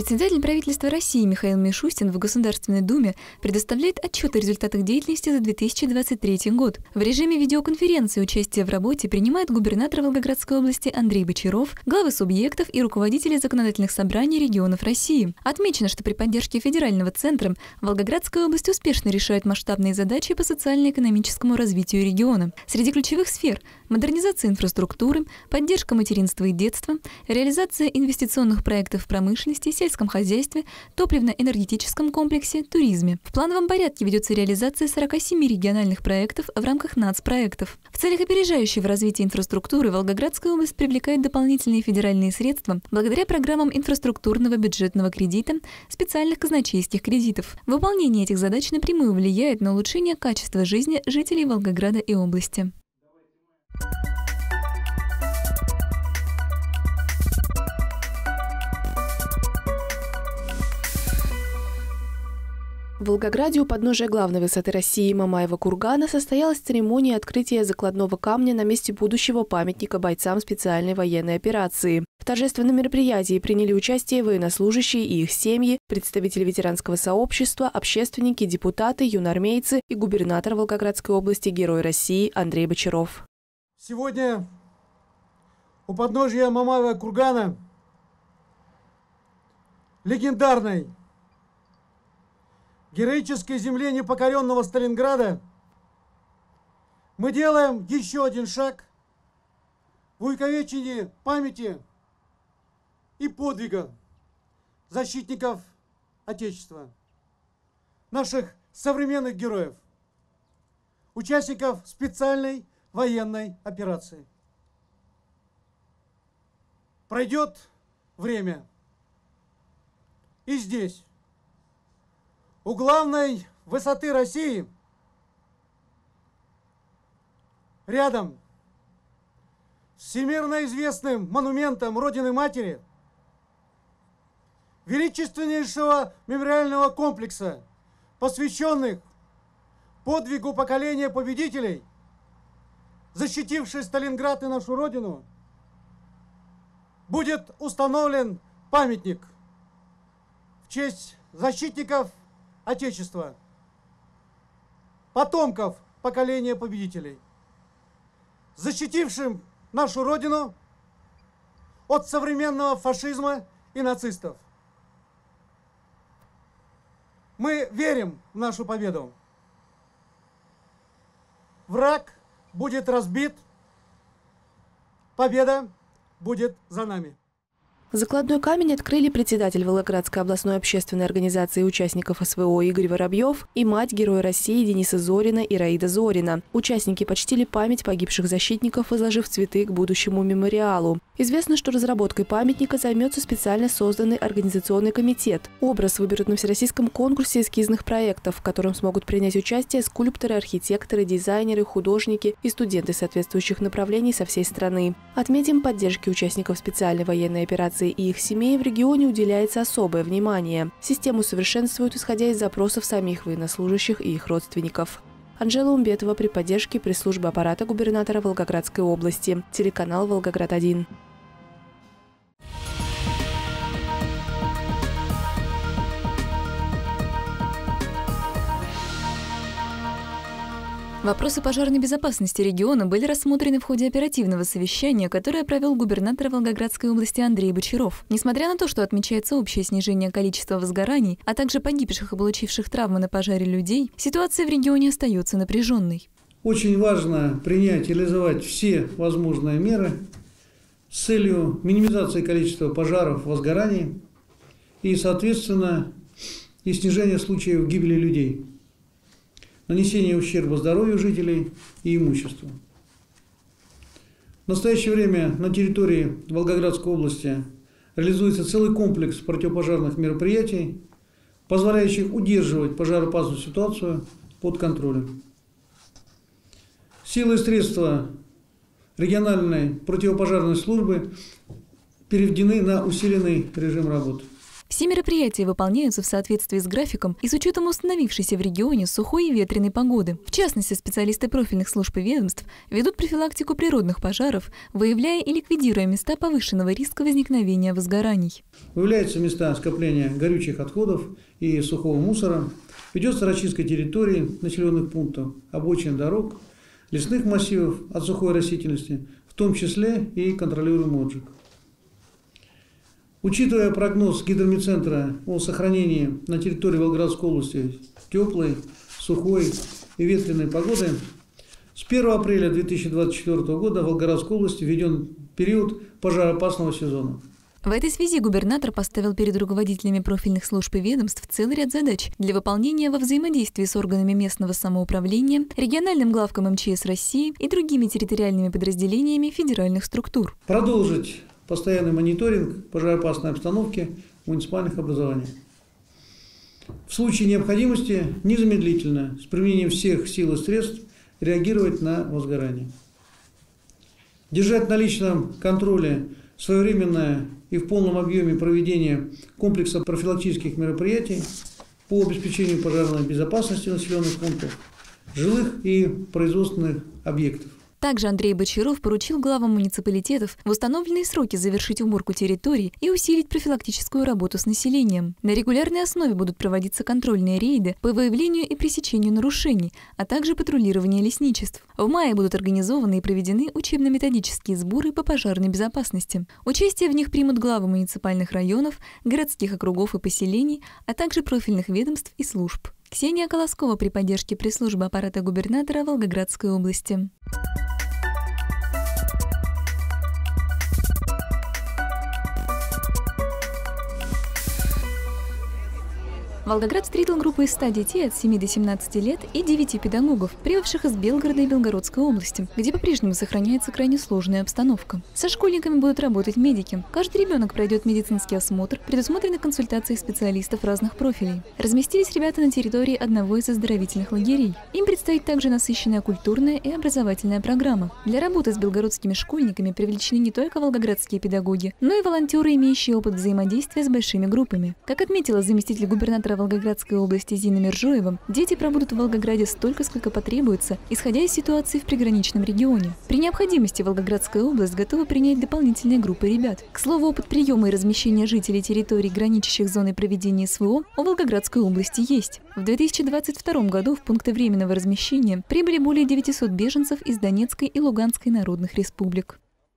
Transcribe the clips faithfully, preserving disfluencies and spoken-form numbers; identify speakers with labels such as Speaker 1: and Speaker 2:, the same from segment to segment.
Speaker 1: Председатель правительства России Михаил Мишустин в Государственной Думе предоставляет отчет о результатах деятельности за две тысячи двадцать третий год. В режиме видеоконференции участие в работе принимают губернатор Волгоградской области Андрей Бочаров, главы субъектов и руководители законодательных собраний регионов России. Отмечено, что при поддержке федерального центра Волгоградская область успешно решает масштабные задачи по социально-экономическому развитию региона. Среди ключевых сфер – модернизация инфраструктуры, поддержка материнства и детства, реализация инвестиционных проектов в промышленности, сельском хозяйстве, топливно-энергетическом комплексе, туризме. В плановом порядке ведется реализация сорока семи региональных проектов в рамках нацпроектов. В целях опережающего развития инфраструктуры Волгоградская область привлекает дополнительные федеральные средства благодаря программам инфраструктурного бюджетного кредита, специальных казначейских кредитов. Выполнение этих задач напрямую влияет на улучшение качества жизни жителей Волгограда и области.
Speaker 2: В Волгограде у подножия главной высоты России Мамаева кургана состоялась церемония открытия закладного камня на месте будущего памятника бойцам специальной военной операции. В торжественном мероприятии приняли участие военнослужащие и их семьи, представители ветеранского сообщества, общественники, депутаты, юноармейцы и губернатор Волгоградской области, Герой России Андрей Бочаров.
Speaker 3: Сегодня у подножия Мамаева кургана, легендарной героической земле непокоренного Сталинграда, мы делаем еще один шаг в увековечении памяти и подвига защитников Отечества, наших современных героев, участников специальной военной операции. Пройдет время, и здесь, у главной высоты России, рядом с всемирно известным монументом Родины Матери, величественнейшего мемориального комплекса, посвященных подвигу поколения победителей, защитивших Сталинград и нашу Родину, будет установлен памятник в честь защитников Отечества, потомков поколения победителей, защитившим нашу Родину от современного фашизма и нацистов. Мы верим в нашу победу. Враг будет разбит, победа будет за нами.
Speaker 2: Закладной камень открыли председатель Волгоградской областной общественной организации участников СВО Игорь Воробьев и мать Героя России Дениса Зорина Ираида Зорина. Участники почтили память погибших защитников, возложив цветы к будущему мемориалу. Известно, что разработкой памятника займется специально созданный организационный комитет. Образ выберут на всероссийском конкурсе эскизных проектов, в котором смогут принять участие скульпторы, архитекторы, дизайнеры, художники и студенты соответствующих направлений со всей страны. Отметим, поддержке участников специальной военной операции и их семей в регионе уделяется особое внимание. Систему совершенствуют, исходя из запросов самих военнослужащих и их родственников. Анжела Умбетова при поддержке пресс-службы аппарата губернатора Волгоградской области. Телеканал Волгоград один.
Speaker 1: Вопросы пожарной безопасности региона были рассмотрены в ходе оперативного совещания, которое провел губернатор Волгоградской области Андрей Бочаров. Несмотря на то, что отмечается общее снижение количества возгораний, а также погибших и получивших травмы на пожаре людей, ситуация в регионе остается напряженной.
Speaker 4: Очень важно принять и реализовать все возможные меры с целью минимизации количества пожаров, возгораний и, соответственно, и снижения случаев гибели людей, нанесение ущерба здоровью жителей и имуществу. В настоящее время на территории Волгоградской области реализуется целый комплекс противопожарных мероприятий, позволяющих удерживать пожароопасную ситуацию под контролем. Силы и средства региональной противопожарной службы переведены на усиленный режим работы.
Speaker 1: Все мероприятия выполняются в соответствии с графиком и с учетом установившейся в регионе сухой и ветреной погоды. В частности, специалисты профильных служб и ведомств ведут профилактику природных пожаров, выявляя и ликвидируя места повышенного риска возникновения возгораний.
Speaker 4: Выявляются места скопления горючих отходов и сухого мусора, ведется расчистка территорий населенных пунктов, обочин дорог, лесных массивов от сухой растительности, в том числе и контролируемый отжиг. Учитывая прогноз гидромедцентра о сохранении на территории Волгоградской области теплой, сухой и ветреной погоды, с первого апреля две тысячи двадцать четвёртого года в Волгоградской области введен период пожароопасного сезона.
Speaker 1: В этой связи губернатор поставил перед руководителями профильных служб и ведомств целый ряд задач для выполнения во взаимодействии с органами местного самоуправления, региональным главком эм че эс России и другими территориальными подразделениями федеральных структур.
Speaker 4: Продолжить постоянный мониторинг пожароопасной обстановки в муниципальных образованиях. В случае необходимости незамедлительно, с применением всех сил и средств, реагировать на возгорание. Держать на личном контроле своевременное и в полном объеме проведение комплекса профилактических мероприятий по обеспечению пожарной безопасности населенных пунктов, жилых и производственных объектов.
Speaker 1: Также Андрей Бочаров поручил главам муниципалитетов в установленные сроки завершить уборку территорий и усилить профилактическую работу с населением. На регулярной основе будут проводиться контрольные рейды по выявлению и пресечению нарушений, а также патрулирование лесничеств. В мае будут организованы и проведены учебно-методические сборы по пожарной безопасности. Участие в них примут главы муниципальных районов, городских округов и поселений, а также профильных ведомств и служб. Ксения Колоскова при поддержке пресс-службы аппарата губернатора Волгоградской области. Волгоград встретил группу из ста детей от семи до семнадцати лет и девяти педагогов, прибывших из Белгорода и Белгородской области, где по-прежнему сохраняется крайне сложная обстановка. Со школьниками будут работать медики. Каждый ребенок пройдет медицинский осмотр, предусмотрены консультации специалистов разных профилей. Разместились ребята на территории одного из оздоровительных лагерей. Им предстоит также насыщенная культурная и образовательная программа. Для работы с белгородскими школьниками привлечены не только волгоградские педагоги, но и волонтеры, имеющие опыт взаимодействия с большими группами. Как отметила заместитель губернатора Волгоградской области Зина Мержоева, дети пробудут в Волгограде столько, сколько потребуется, исходя из ситуации в приграничном регионе. При необходимости Волгоградская область готова принять дополнительные группы ребят. К слову, опыт приема и размещения жителей территорий, граничащих с зоной проведения эс вэ о, у Волгоградской области есть. В две тысячи двадцать втором году в пункты временного размещения прибыли более девятисот беженцев из Донецкой и Луганской народных республик.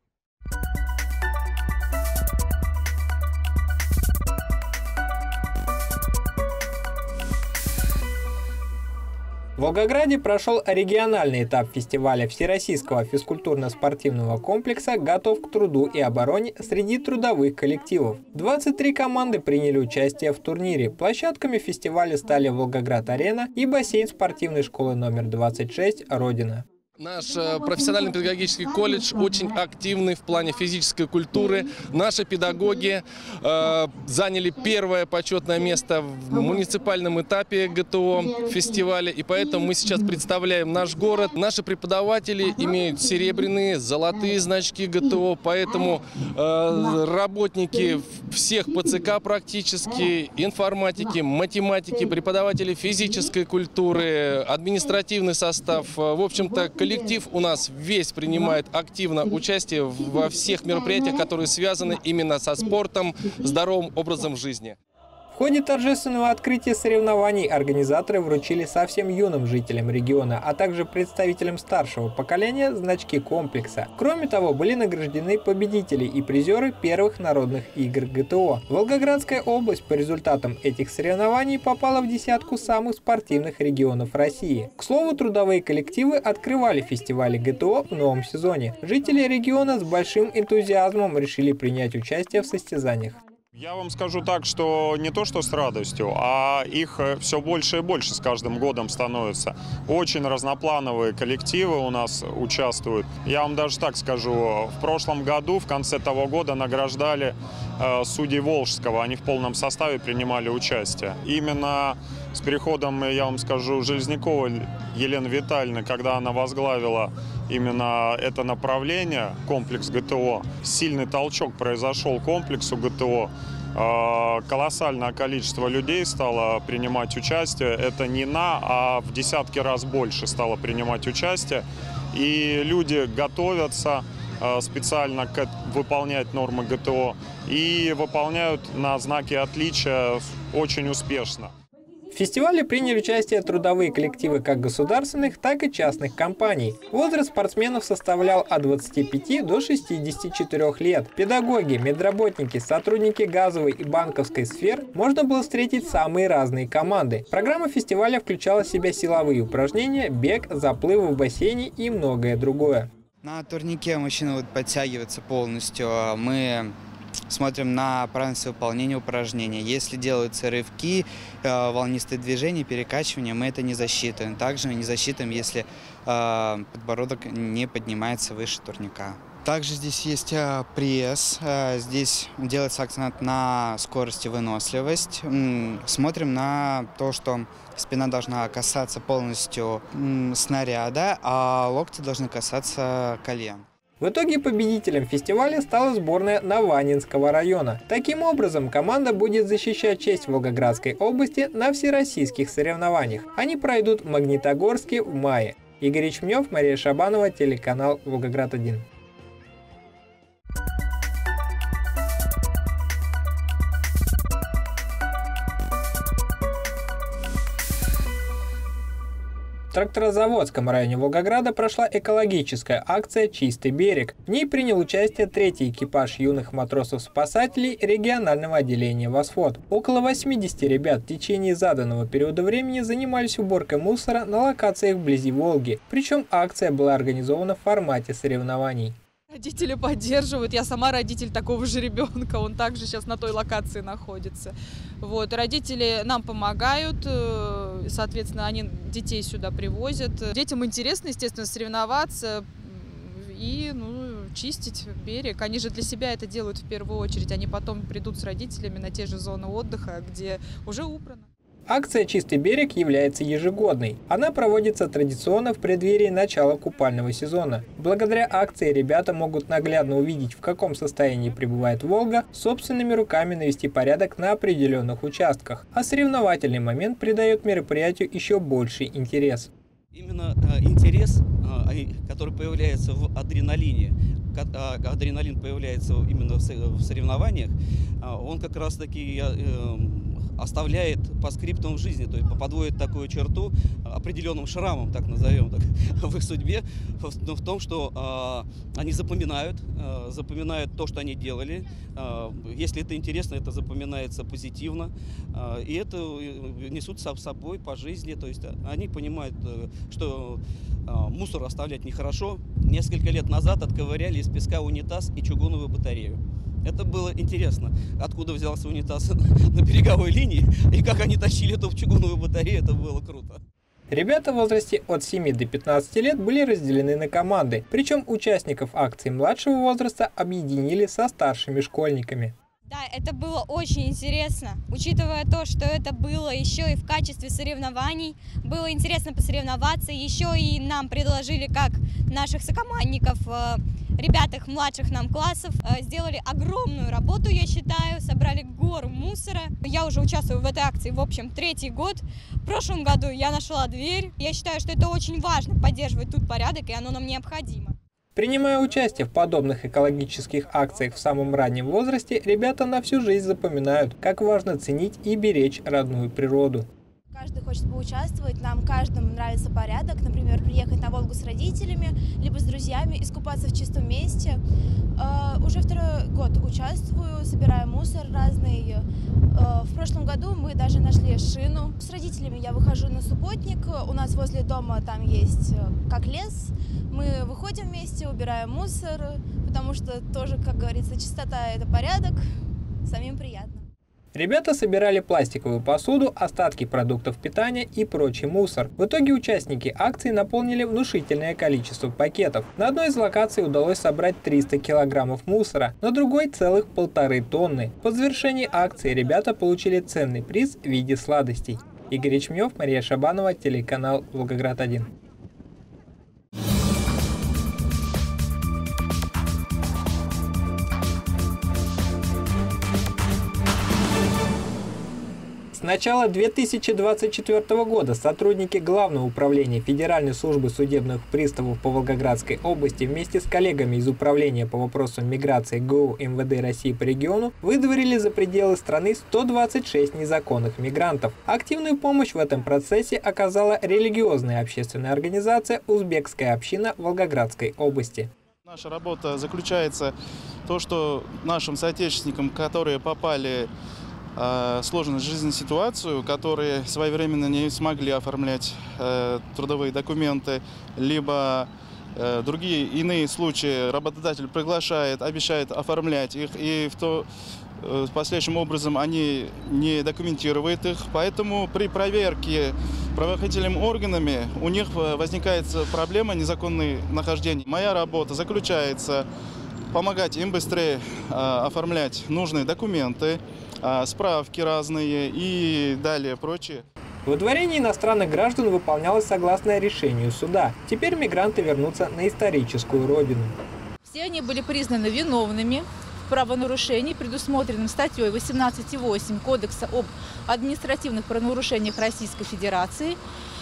Speaker 5: В Волгограде прошел региональный этап фестиваля Всероссийского физкультурно-спортивного комплекса «Готов к труду и обороне» среди трудовых коллективов. двадцать три команды приняли участие в турнире. Площадками фестиваля стали Волгоград-арена и бассейн спортивной школы номер двадцать шесть «Родина».
Speaker 6: Наш профессиональный педагогический колледж очень активный в плане физической культуры. Наши педагоги э, заняли первое почетное место в муниципальном этапе гэ тэ о фестиваля. И поэтому мы сейчас представляем наш город. Наши преподаватели имеют серебряные, золотые значки гэ тэ о. Поэтому э, работники всех пэ цэ ка практически, информатики, математики, преподаватели физической культуры, административный состав, в общем-то, коллектив у нас весь принимает активно участие во всех мероприятиях, которые связаны именно со спортом, здоровым образом жизни.
Speaker 5: В ходе торжественного открытия соревнований организаторы вручили совсем юным жителям региона, а также представителям старшего поколения значки комплекса. Кроме того, были награждены победители и призеры первых народных игр гэ тэ о. Волгоградская область по результатам этих соревнований попала в десятку самых спортивных регионов России. К слову, трудовые коллективы открывали фестивали гэ тэ о в новом сезоне. Жители региона с большим энтузиазмом решили принять участие в состязаниях.
Speaker 7: Я вам скажу так, что не то что с радостью, а их все больше и больше с каждым годом становится. Очень разноплановые коллективы у нас участвуют. Я вам даже так скажу, в прошлом году, в конце того года, награждали э, судей Волжского. Они в полном составе принимали участие. Именно с переходом, я вам скажу, Железняковой Елены Витальевны, когда она возглавила именно это направление, комплекс гэ тэ о, сильный толчок произошел комплексу гэ тэ о. Колоссальное количество людей стало принимать участие. Это не на, а в десятки раз больше стало принимать участие. И люди готовятся специально выполнять нормы ГТО и выполняют на знаке отличия очень успешно.
Speaker 5: В фестивале приняли участие трудовые коллективы как государственных, так и частных компаний. Возраст спортсменов составлял от двадцати пяти до шестидесяти четырёх лет. Педагоги, медработники, сотрудники газовой и банковской сфер можно было встретить самые разные команды. Программа фестиваля включала в себя силовые упражнения, бег, заплывы в бассейне и многое другое.
Speaker 8: На турнике мужчины будут подтягиваться полностью. Мы смотрим на правильность выполнения упражнения. Если делаются рывки, волнистые движения, перекачивания, мы это не засчитываем. Также мы не засчитываем, если подбородок не поднимается выше турника. Также здесь есть пресс, здесь делается акцент на скорость и выносливость. Смотрим на то, что спина должна касаться полностью снаряда, а локти должны касаться колен.
Speaker 5: В итоге победителем фестиваля стала сборная Наванинского района. Таким образом, команда будет защищать честь Волгоградской области на всероссийских соревнованиях. Они пройдут в Магнитогорске в мае. Игорь Ячменев, Мария Шабанова, телеканал Волгоград один. В тракторозаводском районе Волгограда прошла экологическая акция «Чистый берег». В ней принял участие третий экипаж юных матросов-спасателей регионального отделения «Восход». Около восьмидесяти ребят в течение заданного периода времени занимались уборкой мусора на локациях вблизи Волги. Причем акция была организована в формате соревнований.
Speaker 9: Родители поддерживают. Я сама родитель такого же ребенка. Он также сейчас на той локации находится. Вот. Родители нам помогают. Соответственно, они детей сюда привозят. Детям интересно, естественно, соревноваться и ну, чистить берег. Они же для себя это делают в первую очередь. Они потом придут с родителями на те же зоны отдыха, где уже убрано.
Speaker 5: Акция «Чистый берег» является ежегодной. Она проводится традиционно в преддверии начала купального сезона. Благодаря акции ребята могут наглядно увидеть, в каком состоянии пребывает Волга, собственными руками навести порядок на определенных участках. А соревновательный момент придает мероприятию еще больший интерес.
Speaker 10: Именно э, интерес, э, который появляется в адреналине, э, адреналин появляется именно в соревнованиях, э, он как раз таки э, оставляет по скриптам в жизни, то есть подводит такую черту определенным шрамом, так назовем, так, в их судьбе, в, в том, что э, они запоминают, э, запоминают то, что они делали. Э, если это интересно, это запоминается позитивно, э, и это несут с собой по жизни, то есть они понимают, что э, мусор оставлять нехорошо. Несколько лет назад отковыряли из песка унитаз и чугуновую батарею. Это было интересно, откуда взялся унитаз на береговой линии и как они тащили эту чугуновую батарею, это было круто.
Speaker 5: Ребята в возрасте от семи до пятнадцати лет были разделены на команды, причем участников акции младшего возраста объединили со старшими школьниками.
Speaker 11: Да, это было очень интересно, учитывая то, что это было еще и в качестве соревнований. Было интересно посоревноваться, еще и нам предложили, как наших сокомандников, ребят младших нам классов, сделали огромную работу, я считаю, собрали гору мусора. Я уже участвую в этой акции, в общем, третий год. В прошлом году я нашла дверь. Я считаю, что это очень важно, поддерживать тут порядок, и оно нам необходимо.
Speaker 5: Принимая участие в подобных экологических акциях в самом раннем возрасте, ребята на всю жизнь запоминают, как важно ценить и беречь родную природу.
Speaker 12: Каждый хочет поучаствовать, нам каждому нравится порядок, например, приехать на Волгу с родителями, либо с друзьями, искупаться в чистом месте. Уже второй год участвую, собираю мусор разный. В прошлом году мы даже нашли шину. С родителями я выхожу на субботник, у нас возле дома там есть как лес. Мы выходим вместе, убираем мусор, потому что тоже, как говорится, чистота – это порядок, самим приятно.
Speaker 5: Ребята собирали пластиковую посуду, остатки продуктов питания и прочий мусор. В итоге участники акции наполнили внушительное количество пакетов. На одной из локаций удалось собрать триста килограммов мусора, на другой целых полторы тонны. По завершении акции ребята получили ценный приз в виде сладостей. Игорь Ячменев, Мария Шабанова, телеканал Волгоград один. начала две тысячи двадцать четвёртого года сотрудники Главного управления Федеральной службы судебных приставов по Волгоградской области вместе с коллегами из Управления по вопросам миграции ГУ эм вэ дэ России по региону выдворили за пределы страны сто двадцать шесть незаконных мигрантов. Активную помощь в этом процессе оказала религиозная общественная организация «Узбекская община» Волгоградской области.
Speaker 13: Наша работа заключается в том, что нашим соотечественникам, которые попали в сложную жизненную ситуацию, которые своевременно не смогли оформлять э, трудовые документы, либо э, другие иные случаи, работодатель приглашает, обещает оформлять их, и в то, э, последующим образом они не документируют их. Поэтому при проверке правоохранительными органами у них возникает проблема незаконного нахождения. Моя работа заключается в помогать им быстрее э, оформлять нужные документы, справки разные и далее прочее.
Speaker 5: Выдворение иностранных граждан выполнялось согласно решению суда. Теперь мигранты вернутся на историческую родину.
Speaker 14: Все они были признаны виновными в правонарушении, предусмотренным статьей восемнадцать точка восемь Кодекса об административных правонарушениях Российской Федерации.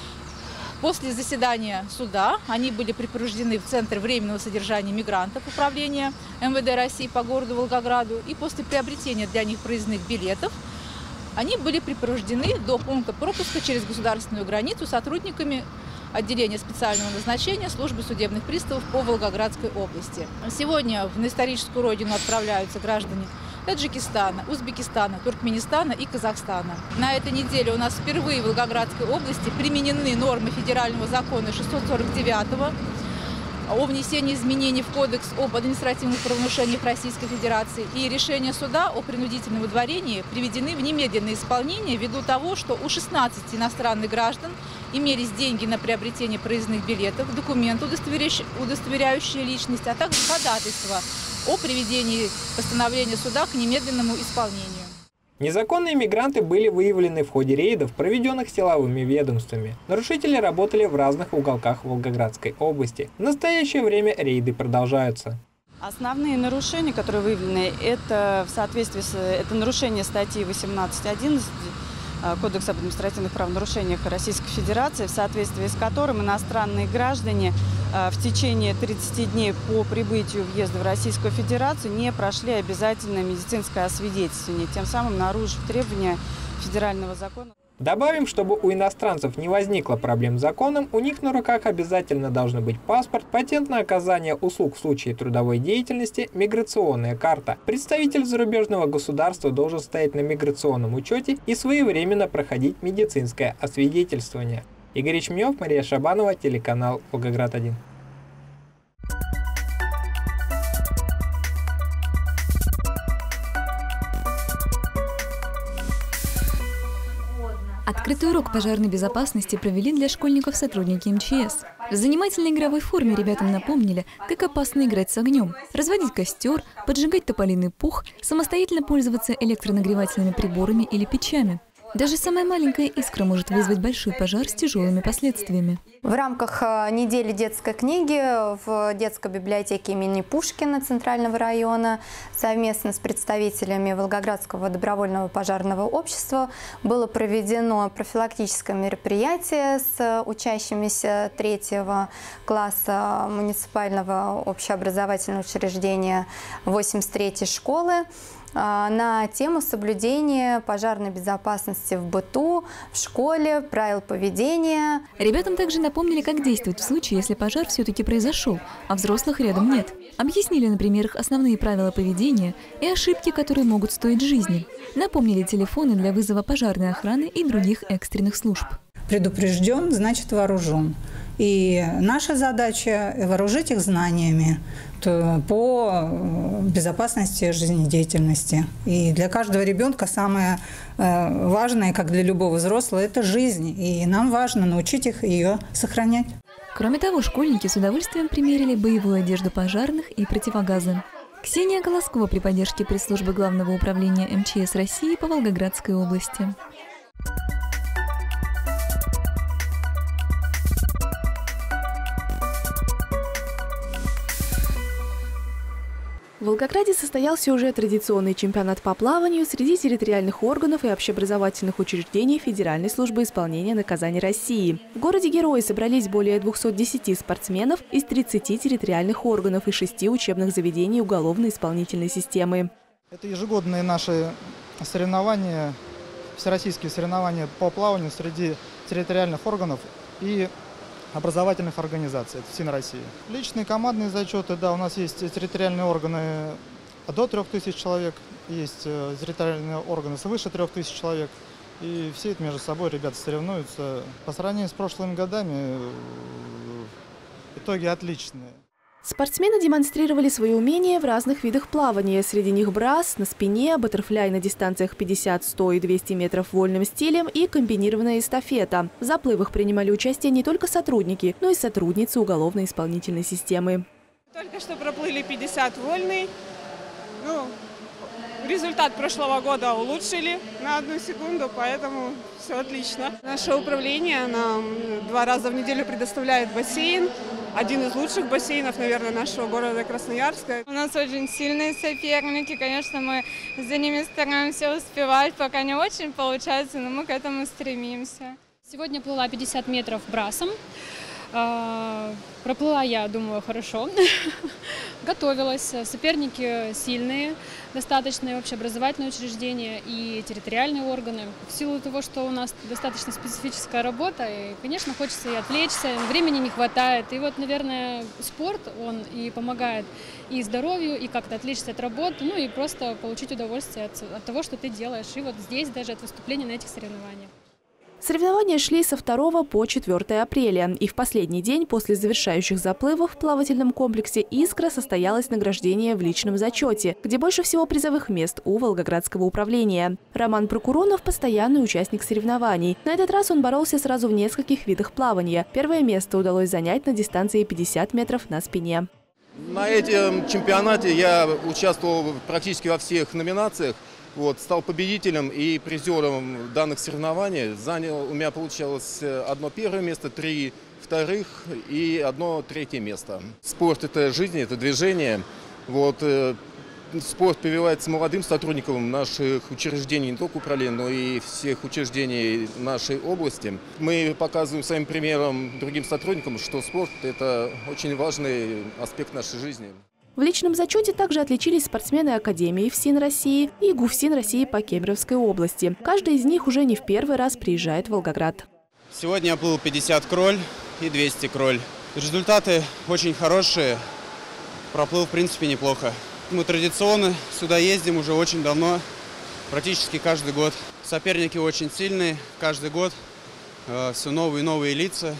Speaker 14: После заседания суда они были припровождены в Центр временного содержания мигрантов Управления эм вэ дэ России по городу Волгограду. И после приобретения для них проездных билетов они были припровождены до пункта пропуска через государственную границу сотрудниками отделения специального назначения службы судебных приставов по Волгоградской области. Сегодня на историческую родину отправляются граждане Таджикистана, Узбекистана, Туркменистана и Казахстана. На этой неделе у нас впервые в Волгоградской области применены нормы федерального закона шестьсот сорок девятого о внесении изменений в Кодекс об административных правонарушениях Российской Федерации, и решения суда о принудительном выдворении приведены в немедленное исполнение ввиду того, что у шестнадцати иностранных граждан имелись деньги на приобретение проездных билетов, документы, удостоверяющие, удостоверяющие личность, а также ходатайство о приведении постановления суда к немедленному исполнению.
Speaker 5: Незаконные мигранты были выявлены в ходе рейдов, проведенных силовыми ведомствами. Нарушители работали в разных уголках Волгоградской области. В настоящее время рейды продолжаются.
Speaker 15: Основные нарушения, которые выявлены, это в соответствии с это нарушение статьи восемнадцать одиннадцать Кодекса об административных правонарушениях Российской Федерации, в соответствии с которым иностранные граждане в течение тридцати дней по прибытию въезда в Российскую Федерацию не прошли обязательное медицинское освидетельствование, тем самым нарушив требования федерального закона.
Speaker 5: Добавим, чтобы у иностранцев не возникло проблем с законом, у них на руках обязательно должны быть паспорт, патент на оказание услуг в случае трудовой деятельности, миграционная карта. Представитель зарубежного государства должен стоять на миграционном учете и своевременно проходить медицинское освидетельствование. Игорь Чмёв, Мария Шабанова, телеканал Волгоград один.
Speaker 1: Открытый урок пожарной безопасности провели для школьников сотрудники эм че эс. В занимательной игровой форме ребятам напомнили, как опасно играть с огнем, разводить костер, поджигать тополиный пух, самостоятельно пользоваться электронагревательными приборами или печами. Даже самая маленькая искра может вызвать большой пожар с тяжелыми последствиями.
Speaker 16: В рамках недели детской книги в детской библиотеке имени Пушкина Центрального района совместно с представителями Волгоградского добровольного пожарного общества было проведено профилактическое мероприятие с учащимися третьего класса муниципального общеобразовательного учреждения восемьдесят третьей школы на тему соблюдения пожарной безопасности в быту, в школе, правил поведения.
Speaker 1: Ребятам также напомнили, как действовать в случае, если пожар все-таки произошел, а взрослых рядом нет. Объяснили на примерах основные правила поведения и ошибки, которые могут стоить жизни. Напомнили телефоны для вызова пожарной охраны и других экстренных служб.
Speaker 17: Предупрежден, значит вооружен. И наша задача – вооружить их знаниями по безопасности жизнедеятельности. И для каждого ребенка самое важное, как для любого взрослого, это жизнь. И нам важно научить их ее сохранять.
Speaker 1: Кроме того, школьники с удовольствием примерили боевую одежду пожарных и противогазы. Ксения Колоскова при поддержке пресс-службы Главного управления эм че эс России по Волгоградской области.
Speaker 2: В Волгограде состоялся уже традиционный чемпионат по плаванию среди территориальных органов и общеобразовательных учреждений Федеральной службы исполнения наказаний России. В городе Герои собрались более двухсот десяти спортсменов из тридцати территориальных органов и шести учебных заведений уголовно-исполнительной системы.
Speaker 18: Это ежегодные наши соревнования, всероссийские соревнования по плаванию среди территориальных органов и образовательных организаций, это ВСИН России. Личные командные зачеты, да, у нас есть территориальные органы до трёх тысяч человек, есть территориальные органы свыше трёх тысяч человек. И все это между собой ребята соревнуются. По сравнению с прошлыми годами итоги отличные.
Speaker 2: Спортсмены демонстрировали свои умения в разных видах плавания. Среди них брас на спине, баттерфляй на дистанциях пятьдесят, сто и двести метров вольным стилем и комбинированная эстафета. В заплывах принимали участие не только сотрудники, но и сотрудницы уголовно-исполнительной системы.
Speaker 19: Только что проплыли пятьдесят вольный. Ну, результат прошлого года улучшили на одну секунду, поэтому все отлично. Наше управление нам два раза в неделю предоставляет бассейн. Один из лучших бассейнов, наверное, нашего города Красноярска.
Speaker 11: У нас очень сильные соперники, конечно, мы за ними стараемся успевать, пока не очень получается, но мы к этому стремимся.
Speaker 20: Сегодня плыла пятьдесят метров брасом. Проплыла я, думаю, хорошо. Готовилась. Соперники сильные, достаточно общеобразовательные учреждения и территориальные органы. В силу того, что у нас достаточно специфическая работа, и, конечно, хочется и отвлечься, времени не хватает. И вот, наверное, спорт, он и помогает и здоровью, и как-то отвлечься от работы, ну и просто получить удовольствие от, от того, что ты делаешь. И вот здесь даже от выступления на этих соревнованиях.
Speaker 2: Соревнования шли со второго по четвёртое апреля. И в последний день после завершающих заплывов в плавательном комплексе «Искра» состоялось награждение в личном зачете, где больше всего призовых мест у Волгоградского управления. Роман Прокуронов – постоянный участник соревнований. На этот раз он боролся сразу в нескольких видах плавания. Первое место удалось занять на дистанции пятьдесят метров на спине.
Speaker 21: На этом чемпионате я участвовал практически во всех номинациях. Вот, стал победителем и призером данных соревнований. Занял, у меня получалось одно первое место, три вторых и одно третье место. Спорт – это жизнь, это движение. Вот, э, спорт прививается молодым сотрудникам наших учреждений, не только управления, но и всех учреждений нашей области. Мы показываем своим примером другим сотрудникам, что спорт – это очень важный аспект нашей жизни.
Speaker 2: В личном зачете также отличились спортсмены Академии ВСИН России и ГУФСИН России по Кемеровской области. Каждый из них уже не в первый раз приезжает в Волгоград.
Speaker 22: Сегодня я плыл пятьдесят кроль и двести кроль. Результаты очень хорошие. Проплыл, в принципе, неплохо. Мы традиционно сюда ездим уже очень давно, практически каждый год. Соперники очень сильные, каждый год э, все новые и новые лица.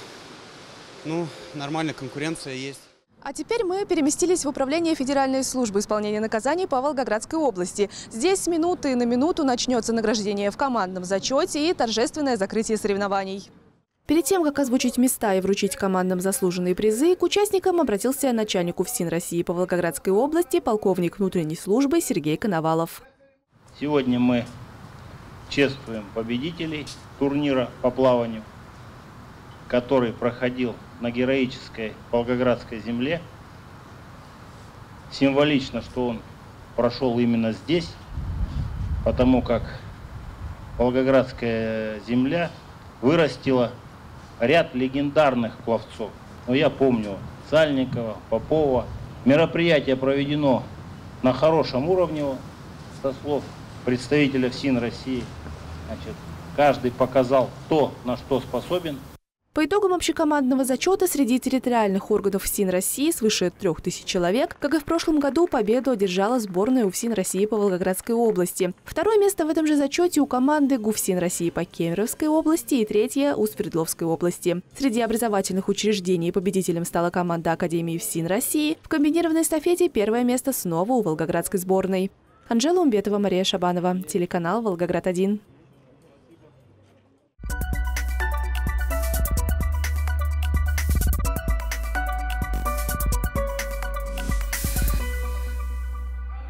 Speaker 22: Ну, нормальная конкуренция есть.
Speaker 2: А теперь мы переместились в управление Федеральной службы исполнения наказаний по Волгоградской области. Здесь с минуты на минуту начнется награждение в командном зачете и торжественное закрытие соревнований. Перед тем, как озвучить места и вручить командам заслуженные призы, к участникам обратился начальник УФСИН России по Волгоградской области, полковник внутренней службы Сергей Коновалов.
Speaker 23: Сегодня мы чествуем победителей турнира по плаванию, который проходил на героической Волгоградской земле. Символично, что он прошел именно здесь, потому как Волгоградская земля вырастила ряд легендарных пловцов. Но я помню Сальникова, Попова. Мероприятие проведено на хорошем уровне, со слов представителя ВСИН России. Значит, каждый показал то, на что способен.
Speaker 2: По итогам общекомандного зачета среди территориальных органов ВСИН России свыше трех тысяч человек, как и в прошлом году, победу одержала сборная УФСИН России по Волгоградской области. Второе место в этом же зачете у команды ГУФСИН России по Кемеровской области и третье у Свердловской области. Среди образовательных учреждений победителем стала команда Академии ВСИН России. В комбинированной эстафете первое место снова у Волгоградской сборной. Анжела Умбетова, Мария Шабанова, телеканал Волгоград один.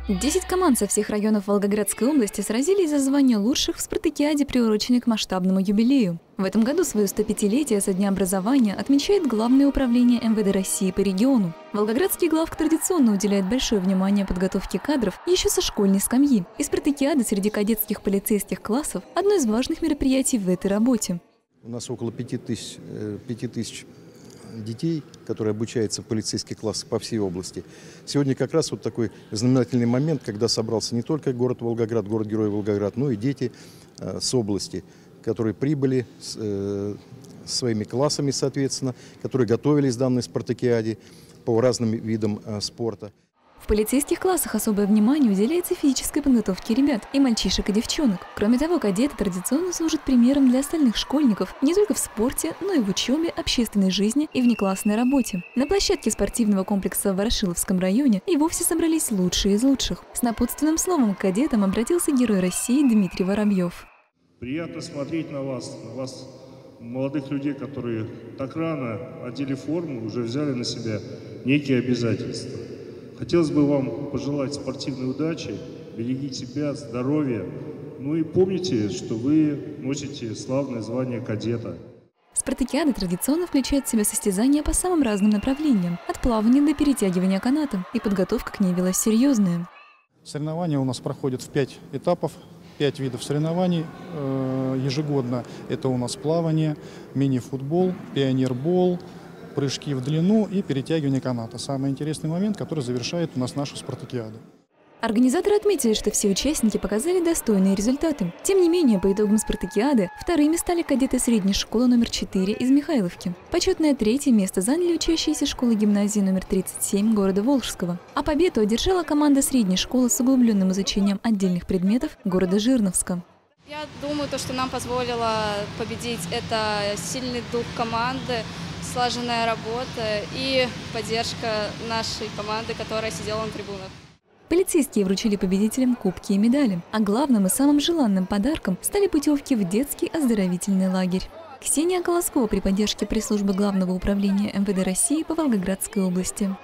Speaker 1: Десять команд со всех районов Волгоградской области сразились за звание лучших в спартакиаде, приуроченной к масштабному юбилею. В этом году свое сто пятилетие со дня образования отмечает Главное управление эм вэ дэ России по региону. Волгоградский главк традиционно уделяет большое внимание подготовке кадров еще со школьной скамьи. И спартакиада среди кадетских полицейских классов – одно из важных мероприятий в этой работе.
Speaker 3: У нас около пяти тысяч, пяти тысяч детей, которые обучаются в полицейских классах по всей области. Сегодня как раз вот такой знаменательный момент, когда собрался не только город Волгоград, город-герой Волгоград, но и дети э, с области, которые прибыли с э, своими классами, соответственно, которые готовились к данной спартакиаде по разным видам э, спорта.
Speaker 1: В полицейских классах особое внимание уделяется физической подготовке ребят, и мальчишек, и девчонок. Кроме того, кадеты традиционно служат примером для остальных школьников не только в спорте, но и в учебе, общественной жизни и внеклассной работе. На площадке спортивного комплекса в Ворошиловском районе и вовсе собрались лучшие из лучших. С напутственным словом к кадетам обратился герой России Дмитрий Воробьев.
Speaker 4: Приятно смотреть на вас, на вас, молодых людей, которые так рано одели форму, уже взяли на себя некие обязательства. Хотелось бы вам пожелать спортивной удачи, берегите себя, здоровья. Ну и помните, что вы носите славное звание кадета.
Speaker 1: Спартакиада традиционно включает в себя состязания по самым разным направлениям, от плавания до перетягивания канатом, и подготовка к ней велась серьезная.
Speaker 18: Соревнования у нас проходят в пять этапов, пять видов соревнований э, ежегодно. Это у нас плавание, мини-футбол, пионербол, прыжки в длину и перетягивание каната. Самый интересный момент, который завершает у нас нашу спартакиаду.
Speaker 1: Организаторы отметили, что все участники показали достойные результаты. Тем не менее, по итогам спартакиады вторыми стали кадеты средней школы номер четыре из Михайловки. Почетное третье место заняли учащиеся школы-гимназии номер тридцать семь города Волжского. А победу одержала команда средней школы с углубленным изучением отдельных предметов города Жирновска.
Speaker 6: Я думаю, то, что нам позволило победить, это сильный дух команды, слаженная работа и поддержка нашей команды, которая сидела на трибунах.
Speaker 1: Полицейские вручили победителям кубки и медали, а главным и самым желанным подарком стали путевки в детский оздоровительный лагерь. Ксения Колоскова при поддержке пресс-службы Главного управления эм вэ дэ России по Волгоградской области.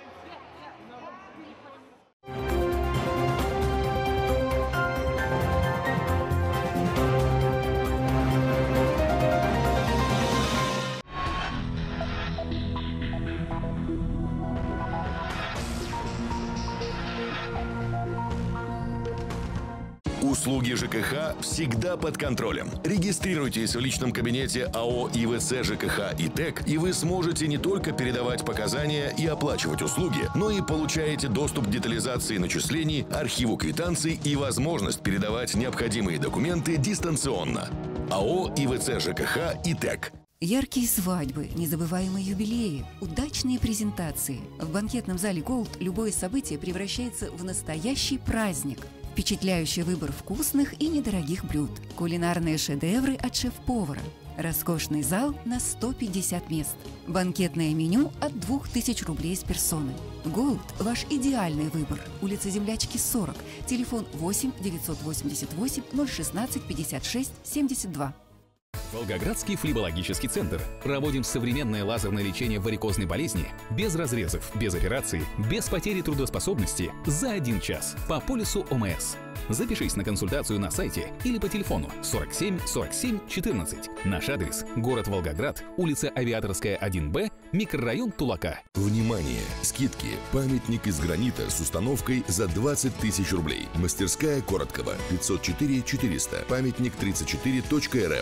Speaker 24: Услуги ЖКХ всегда под контролем. Регистрируйтесь в личном кабинете АО ИВЦ ЖКХ ИТЭК, и вы сможете не только передавать показания и оплачивать услуги, но и получаете доступ к детализации начислений, архиву квитанций и возможность передавать необходимые документы дистанционно. АО ИВЦ ЖКХ ИТЭК.
Speaker 25: Яркие свадьбы, незабываемые юбилеи, удачные презентации. В банкетном зале «Голд» любое событие превращается в настоящий праздник. Впечатляющий выбор вкусных и недорогих блюд. Кулинарные шедевры от шеф-повара. Роскошный зал на сто пятьдесят мест. Банкетное меню от двух тысяч рублей с персоны. «Голд» – ваш идеальный выбор. Улица Землячки, сорок. Телефон восемь девятьсот восемьдесят восемь ноль шестнадцать пятьдесят шесть семьдесят два.
Speaker 26: Волгоградский флебологический центр. Проводим современное лазерное лечение варикозной болезни без разрезов, без операций, без потери трудоспособности за один час по полису о эм эс. Запишись на консультацию на сайте или по телефону сорок семь сорок семь четырнадцать. Наш адрес – город Волгоград, улица Авиаторская, один Б, микрорайон Тулака.
Speaker 24: Внимание! Скидки. Памятник из гранита с установкой за двадцать тысяч рублей. Мастерская Короткова, пятьсот четыре четыреста. Памятник тридцать четыре точка эр эф.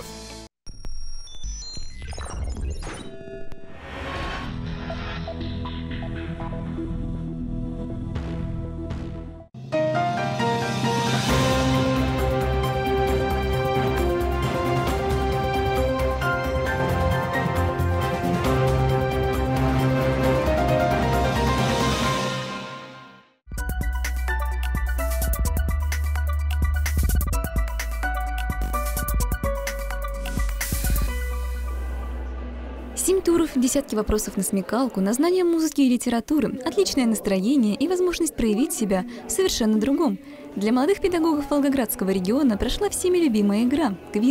Speaker 1: Семь туров, десятки вопросов на смекалку, на знание музыки и литературы, отличное настроение и возможность проявить себя в совершенно другом. Для молодых педагогов Волгоградского региона прошла всеми любимая игра – квиз.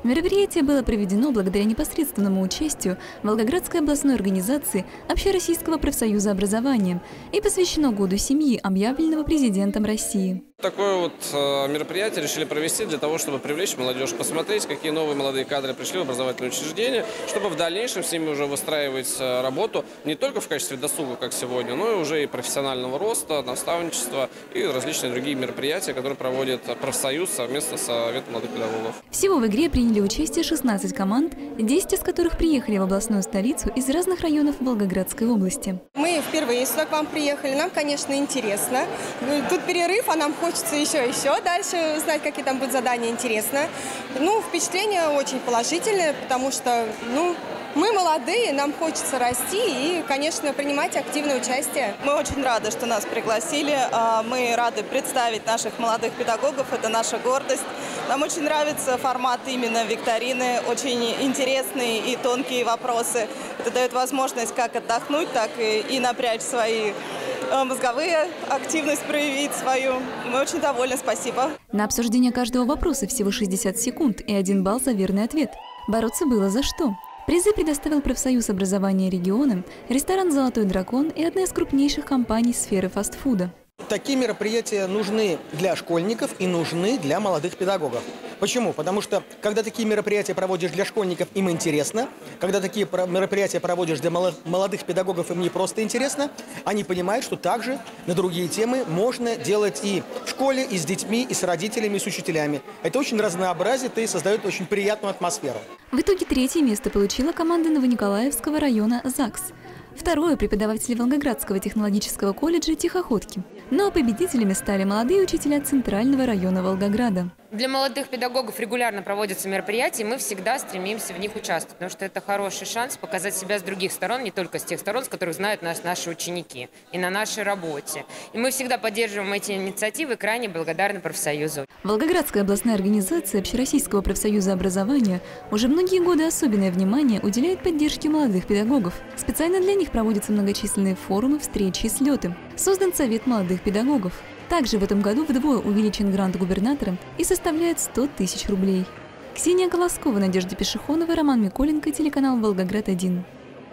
Speaker 1: Мероприятие было проведено благодаря непосредственному участию Волгоградской областной организации Общероссийского профсоюза образования и посвящено Году семьи, объявленного президентом России.
Speaker 7: Такое вот э, мероприятие решили провести для того, чтобы привлечь молодежь, посмотреть, какие новые молодые кадры пришли в образовательные учреждения, чтобы в дальнейшем с ними уже выстраивать э, работу не только в качестве досуга, как сегодня, но и уже и профессионального роста, наставничества и различные другие мероприятия, которые проводит профсоюз совместно с Советом молодых педагогов.
Speaker 1: Всего в игре приняли участие шестнадцать команд, десять из которых приехали в областную столицу из разных районов Волгоградской области.
Speaker 8: Мы впервые сюда к вам приехали, нам, конечно, интересно. Тут перерыв, а нам хочется Хочется еще еще дальше узнать, какие там будут задания, интересно. Ну, впечатление очень положительное, потому что, ну, мы молодые, нам хочется расти и, конечно, принимать активное участие.
Speaker 9: Мы очень рады, что нас пригласили. Мы рады представить наших молодых педагогов, это наша гордость. Нам очень нравится формат именно викторины, очень интересные и тонкие вопросы. Это дает возможность как отдохнуть, так и, и напрячь свои мозговые, активность проявить свою. Мы очень довольны, спасибо.
Speaker 1: На обсуждение каждого вопроса всего шестьдесят секунд и один балл за верный ответ. Бороться было за что. Призы предоставил профсоюз образования региона, ресторан «Золотой дракон» и одна из крупнейших компаний сферы фастфуда.
Speaker 10: Такие мероприятия нужны для школьников и нужны для молодых педагогов. Почему? Потому что, когда такие мероприятия проводишь для школьников, им интересно. Когда такие мероприятия проводишь для молодых педагогов, им не просто интересно. Они понимают, что также на другие темы можно делать и в школе, и с детьми, и с родителями, и с учителями. Это очень разнообразит и создает очень приятную атмосферу.
Speaker 1: В итоге третье место получила команда Новониколаевского района ЗАГС. Второе – преподаватели Волгоградского технологического колледжа «Тихоходки». Ну а победителями стали молодые учителя Центрального района Волгограда.
Speaker 12: Для молодых педагогов регулярно проводятся мероприятия, и мы всегда стремимся в них участвовать, потому что это хороший шанс показать себя с других сторон, не только с тех сторон, с которых знают нас наши ученики, и на нашей работе. И мы всегда поддерживаем эти инициативы, крайне благодарны профсоюзу.
Speaker 1: Волгоградская областная организация Общероссийского профсоюза образования уже многие годы особенное внимание уделяет поддержке молодых педагогов. Специально для них проводятся многочисленные форумы, встречи и слеты. Создан Совет молодых педагогов. Также в этом году вдвое увеличен грант губернатора и составляет сто тысяч рублей. Ксения Колоскова, Надежда Пешехонова, Роман Миколенко, телеканал «Волгоград один».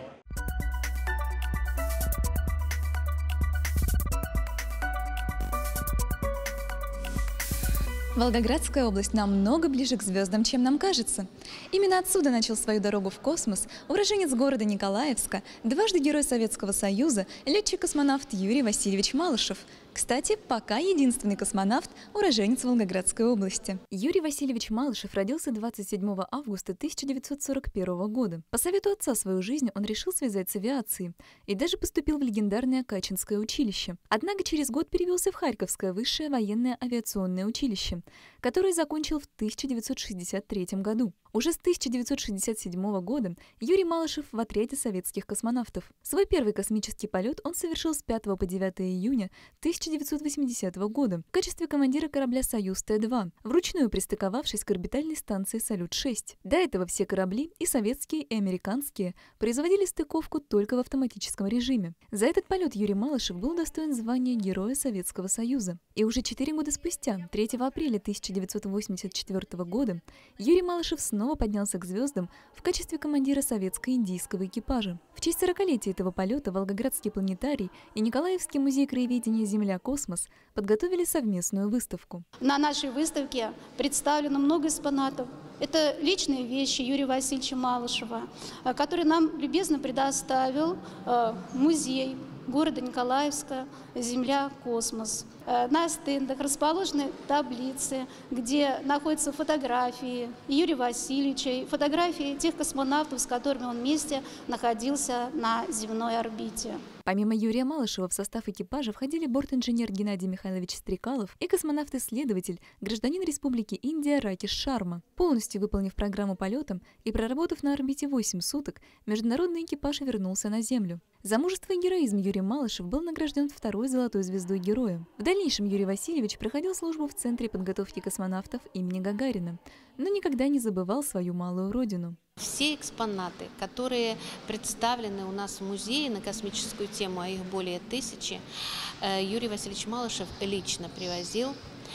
Speaker 1: Волгоградская область намного ближе к звездам, чем нам кажется. Именно отсюда начал свою дорогу в космос уроженец города Николаевска, дважды Герой Советского Союза, летчик-космонавт Юрий Васильевич Малышев. Кстати, пока единственный космонавт – уроженец Волгоградской области. Юрий Васильевич Малышев родился двадцать седьмого августа тысяча девятьсот сорок первого года. По совету отца свою жизнь он решил связать с авиацией и даже поступил в легендарное Качинское училище. Однако через год перевелся в Харьковское высшее военное авиационное училище, которое закончил в тысяча девятьсот шестьдесят третьем году. Уже с тысяча девятьсот шестьдесят седьмого года Юрий Малышев в отряде советских космонавтов. Свой первый космический полет он совершил с пятого по девятое июня тысяча девятьсот восьмидесятого года в качестве командира корабля «Союз Т два», вручную пристыковавшись к орбитальной станции «Салют-шесть». До этого все корабли, и советские, и американские, производили стыковку только в автоматическом режиме. За этот полет Юрий Малышев был удостоен звания Героя Советского Союза. И уже четыре года спустя, третьего апреля тысяча девятьсот восемьдесят четвёртого года, Юрий Малышев снова поднялся к звездам в качестве командира советско-индийского экипажа. В честь сорокалетия этого полета Волгоградский планетарий и Николаевский музей краеведения «Земля-космос» подготовили совместную выставку.
Speaker 13: На нашей выставке представлено много экспонатов. Это личные вещи Юрия Васильевича Малышева, который нам любезно предоставил музей города Николаевска «Земля-космос». На стендах расположены таблицы, где находятся фотографии Юрия Васильевича, фотографии тех космонавтов, с которыми он вместе находился на земной орбите.
Speaker 1: Помимо Юрия Малышева в состав экипажа входили бортинженер Геннадий Михайлович Стрекалов и космонавт-исследователь, гражданин Республики Индия Ракеш Шарма. Полностью выполнив программу полета и проработав на орбите восемь суток, международный экипаж вернулся на Землю. За мужество и героизм Юрий Малышев был награжден второй золотой звездой Героя. В дальнейшем Юрий Васильевич проходил службу в Центре подготовки космонавтов имени Гагарина, но никогда не забывал свою малую родину.
Speaker 27: Все экспонаты, которые представлены у нас в музее на космическую тему, а их более тысячи, Юрий Васильевич Малышев лично привозил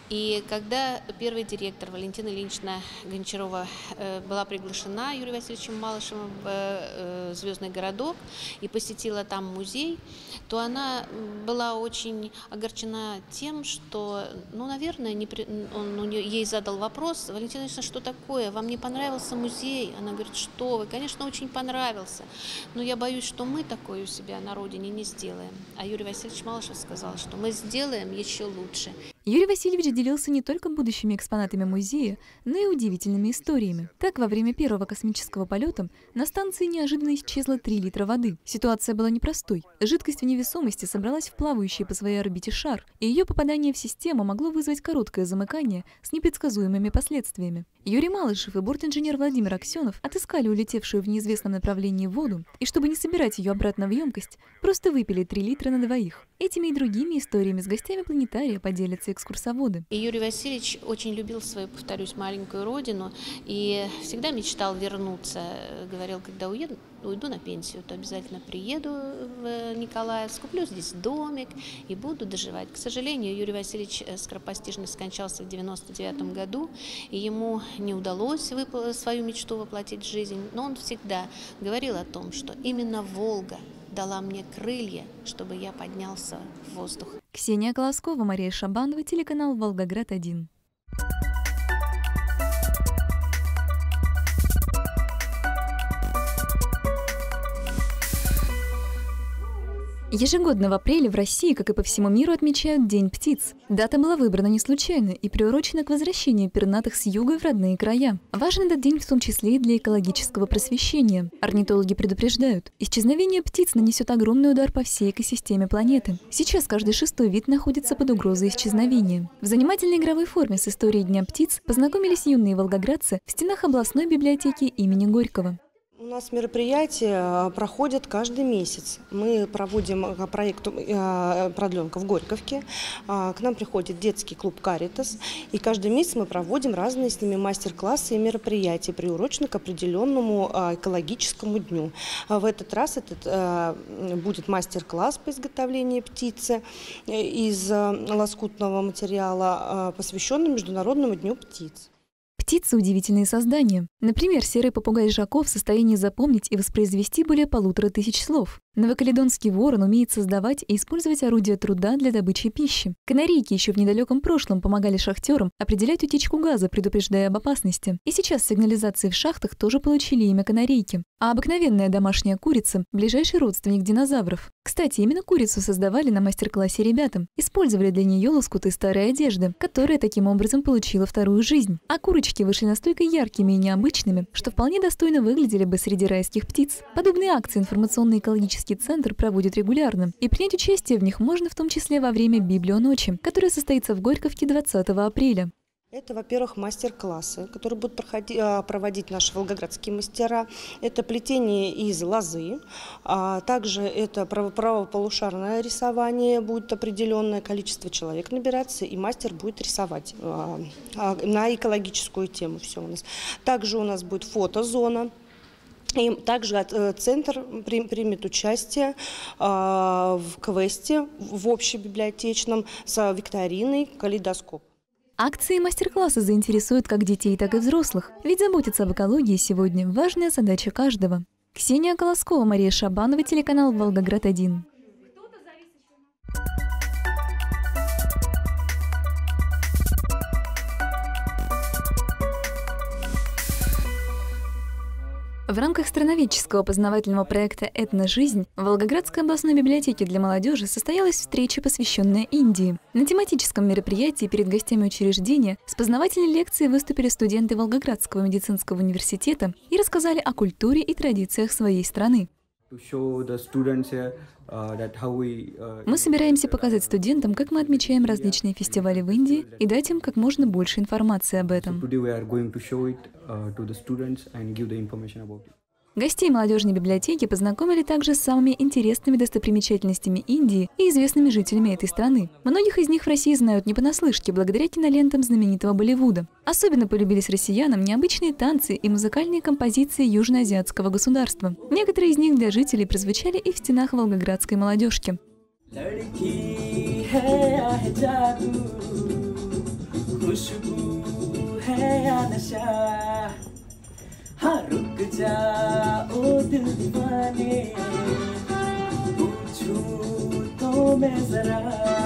Speaker 27: И когда первый директор Валентина Ильинична Гончарова была приглашена Юрием Васильевичем Малышевым в «Звездный городок» и посетила там музей, то она была очень огорчена тем, что, ну, наверное, не при... он, он ей задал вопрос: «Валентина Ильинична, что такое? Вам не понравился музей?» Она говорит: «Что вы, конечно, очень понравился, но я боюсь, что мы такое у себя на родине не сделаем». А Юрий Васильевич Малышев сказал, что мы сделаем еще лучше.
Speaker 1: Юрий Васильевич делился не только будущими экспонатами музея, но и удивительными историями. Так, во время первого космического полета на станции неожиданно исчезло три литра воды. Ситуация была непростой. Жидкость в невесомости собралась в плавающий по своей орбите шар, и ее попадание в систему могло вызвать короткое замыкание с непредсказуемыми последствиями. Юрий Малышев и бортинженер Владимир Аксенов отыскали улетевшую в неизвестном направлении воду, и чтобы не собирать ее обратно в емкость, просто выпили три литра на двоих. Этими и другими историями с гостями планетария поделятся экскурсоводы.
Speaker 27: И Юрий Васильевич очень любил свою, повторюсь, маленькую родину и всегда мечтал вернуться. Говорил, когда уеду, уйду на пенсию, то обязательно приеду в Николаевск, куплю здесь домик и буду доживать. К сожалению, Юрий Васильевич скоропостижно скончался в девяносто девятом году, и ему не удалось свою мечту воплотить в жизнь, но он всегда говорил о том, что именно Волга дала мне крылья, чтобы я поднялся в воздух.
Speaker 1: Ксения Колоскова, Мария Шабанова, телеканал Волгоград один. Ежегодно в апреле в России, как и по всему миру, отмечают День птиц. Дата была выбрана не случайно и приурочена к возвращению пернатых с юга в родные края. Важен этот день в том числе и для экологического просвещения. Орнитологи предупреждают, исчезновение птиц нанесет огромный удар по всей экосистеме планеты. Сейчас каждый шестой вид находится под угрозой исчезновения. В занимательной игровой форме с историей Дня птиц познакомились юные волгоградцы в стенах областной библиотеки имени Горького.
Speaker 5: У нас мероприятия проходят каждый месяц. Мы проводим проект «Продленка» в Горьковке. К нам приходит детский клуб «Каритас». И каждый месяц мы проводим разные с ними мастер-классы и мероприятия, приуроченные к определенному экологическому дню. В этот раз это будет мастер-класс по изготовлению птицы из лоскутного материала, посвященный Международному дню птиц.
Speaker 1: Птицы – удивительные создания. Например, серый попугай Жако в состоянии запомнить и воспроизвести более полутора тысяч слов. Новокаледонский ворон умеет создавать и использовать орудия труда для добычи пищи. Канарейки еще в недалеком прошлом помогали шахтерам определять утечку газа, предупреждая об опасности. И сейчас сигнализации в шахтах тоже получили имя канарейки. А обыкновенная домашняя курица – ближайший родственник динозавров. Кстати, именно курицу создавали на мастер-классе ребятам. Использовали для нее лоскуты старой одежды, которая таким образом получила вторую жизнь. А курочки вышли настолько яркими и необычными, что вполне достойно выглядели бы среди райских птиц. Подобные акции информационно-экологический центр проводит регулярно, и принять участие в них можно в том числе во время Библионочи, которая состоится в Горьковке двадцатого апреля.
Speaker 5: Это, во-первых, мастер-классы, которые будут проходить, проводить наши волгоградские мастера. Это плетение из лозы, а также это правополушарное рисование, будет определенное количество человек набираться, и мастер будет рисовать а, а, на экологическую тему все у нас. Также у нас будет фотозона. И также центр примет участие в квесте, в общебиблиотечном, с викториной «Калейдоскоп».
Speaker 1: Акции и мастер-классы заинтересуют как детей, так и взрослых, ведь заботиться об экологии сегодня – важная задача каждого. Ксения Колоскова, Мария Шабанова, телеканал Волгоград один. В рамках страноведческого познавательного проекта «Этножизнь» в Волгоградской областной библиотеке для молодежи состоялась встреча, посвященная Индии. На тематическом мероприятии перед гостями учреждения с познавательной лекцией выступили студенты Волгоградского медицинского университета и рассказали о культуре и традициях своей страны. Мы собираемся показать студентам, как мы отмечаем различные фестивали в Индии, и дать им как можно больше информации об этом. Гостей молодежной библиотеки познакомили также с самыми интересными достопримечательностями Индии и известными жителями этой страны. Многих из них в России знают не понаслышке, благодаря кинолентам знаменитого Болливуда. Особенно полюбились россиянам необычные танцы и музыкальные композиции южноазиатского государства. Некоторые из них для жителей прозвучали и в стенах волгоградской молодежки.
Speaker 11: खुशबू है या नशा हाँ रुक जाओ दिल दीवाने पूछूं तो मैं जरा.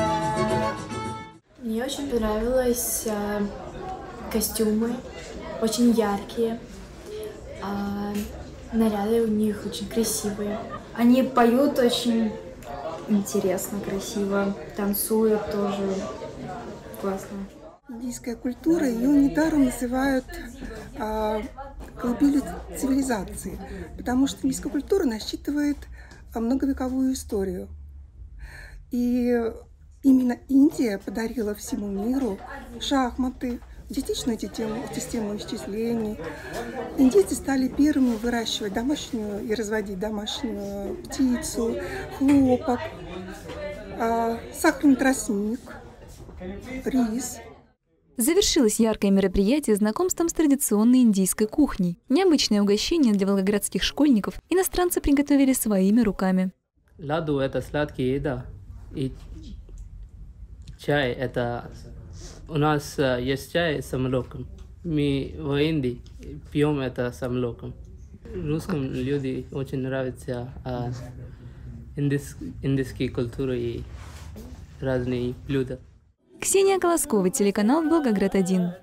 Speaker 14: Мне очень понравилось а, костюмы, очень яркие, а, наряды у них очень красивые. Они поют очень интересно, красиво, танцуют тоже классно.
Speaker 15: Индийская культура, ее недаром называют а, колыбелью цивилизации, потому что индийская культура насчитывает а, многовековую историю. И именно Индия подарила всему миру шахматы, частичную систему исчислений. Индийцы стали первыми выращивать домашнюю и разводить домашнюю птицу, хлопок, а, сахарный тростник, рис.
Speaker 1: Завершилось яркое мероприятие знакомством с традиционной индийской кухней. Необычное угощение для волгоградских школьников иностранцы приготовили своими руками.
Speaker 16: Ладу – это сладкая еда, и чай – это… У нас есть чай с молоком. Мы в Индии пьем это с молоком. Русским людям очень нравится а, индийс, индийские культуры и разные блюда.
Speaker 1: Ксения Колоскова, телеканал Волгоград один.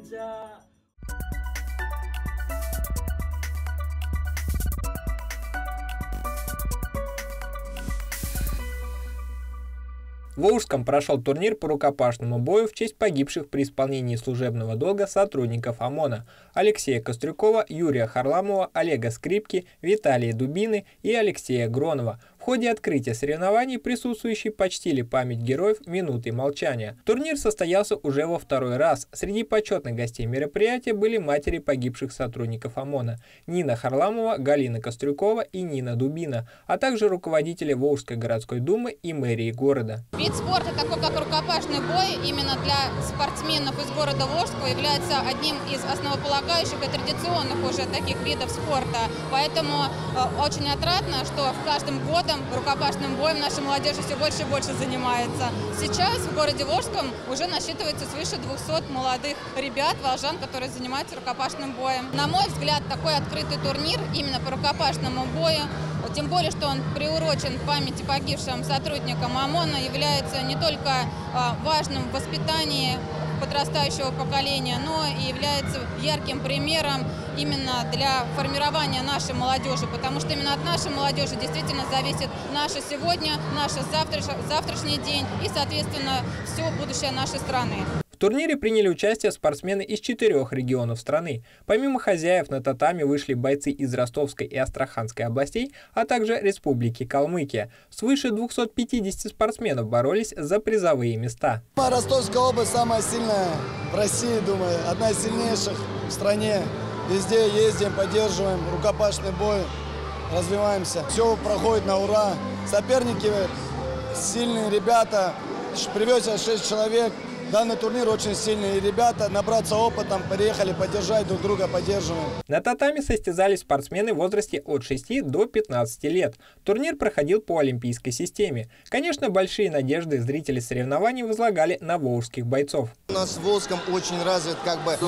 Speaker 17: В Волжском прошел турнир по рукопашному бою в честь погибших при исполнении служебного долга сотрудников ОМОНа Алексея Кострюкова, Юрия Харламова, Олега Скрипки, Виталия Дубины и Алексея Гронова. В ходе открытия соревнований присутствующие почтили память героев минутой молчания. Турнир состоялся уже во второй раз. Среди почетных гостей мероприятия были матери погибших сотрудников ОМОНа Нина Харламова, Галина Кострюкова и Нина Дубина, а также руководители Волжской городской думы и мэрии города.
Speaker 19: Вид спорта, такой как рукопашный бой, именно для спортсменов из города Волжского является одним из основополагающих и традиционных уже таких видов спорта. Поэтому э, очень отрадно, что в каждом году рукопашным боем наша молодежь все больше и больше занимается. Сейчас в городе Волжском уже насчитывается свыше двухсот молодых ребят, волжан, которые занимаются рукопашным боем. На мой взгляд, такой открытый турнир именно по рукопашному бою, тем более, что он приурочен к памяти погибшим сотрудникам ОМОНа, является не только важным в воспитании подрастающего поколения, но и является ярким примером именно для формирования нашей молодежи, потому что именно от нашей молодежи действительно зависит наше сегодня, наш завтрашний день и, соответственно, все будущее нашей страны.
Speaker 17: В турнире приняли участие спортсмены из четырех регионов страны. Помимо хозяев на татами вышли бойцы из Ростовской и Астраханской областей, а также Республики Калмыкия. Свыше двухсот пятидесяти спортсменов боролись за призовые места.
Speaker 20: Ростовская область самая сильная в России, думаю, одна из сильнейших в стране. Везде ездим, поддерживаем рукопашный бой, развиваемся. Все проходит на ура. Соперники сильные ребята. Привез я шесть человек. Данный турнир очень сильный, и ребята набраться опытом, приехали поддержать друг друга, поддерживаем.
Speaker 17: На татами состязались спортсмены в возрасте от шести до пятнадцати лет. Турнир проходил по олимпийской системе. Конечно, большие надежды зрители соревнований возлагали на волжских бойцов.
Speaker 28: У нас в Волжском очень развит как бы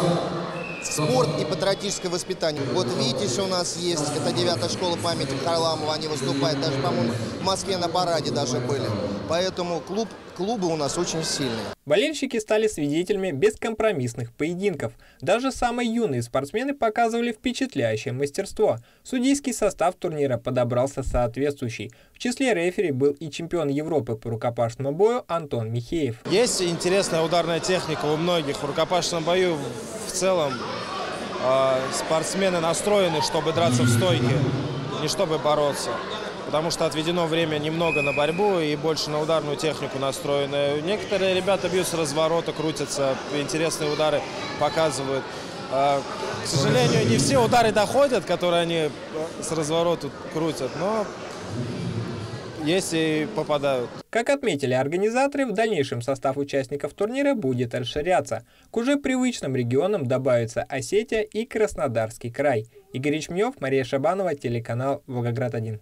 Speaker 28: спорт и патриотическое воспитание. Вот видите, что у нас есть, это девятая школа памяти Харламова, они выступают, даже, по-моему, в Москве на параде даже были. Поэтому клуб, клубы у нас очень сильные.
Speaker 17: Болельщики стали свидетелями бескомпромиссных поединков. Даже самые юные спортсмены показывали впечатляющее мастерство. Судейский состав турнира подобрался соответствующий. В числе рефери был и чемпион Европы по рукопашному бою Антон Михеев.
Speaker 29: Есть интересная ударная техника у многих. В рукопашном бою в целом э, спортсмены настроены, чтобы драться в стойке, не чтобы бороться. Потому что отведено время немного на борьбу и больше на ударную технику настроены. Некоторые ребята бьют с разворота, крутятся, интересные удары показывают. К сожалению, не все удары доходят, которые они с разворота крутят, но есть и попадают.
Speaker 17: Как отметили организаторы, в дальнейшем состав участников турнира будет расширяться. К уже привычным регионам добавятся Осетия и Краснодарский край. Игорь Ичмёв, Мария Шабанова, телеканал Волгоград один.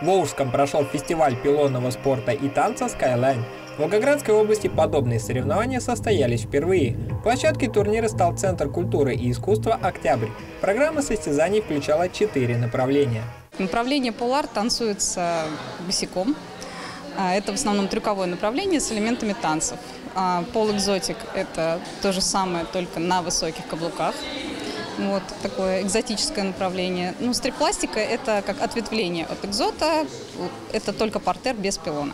Speaker 17: В Волжском прошел фестиваль пилонного спорта и танца Skyline. В Волгоградской области подобные соревнования состоялись впервые. Площадкой турнира стал Центр культуры и искусства «Октябрь». Программа состязаний включала четыре направления.
Speaker 2: Направление пол-арт танцуется босиком. Это в основном трюковое направление с элементами танцев. Пол-экзотик – это то же самое, только на высоких каблуках. Вот такое экзотическое направление. Ну, стрип-пластика – это как ответвление от экзота, это только партер без пилона.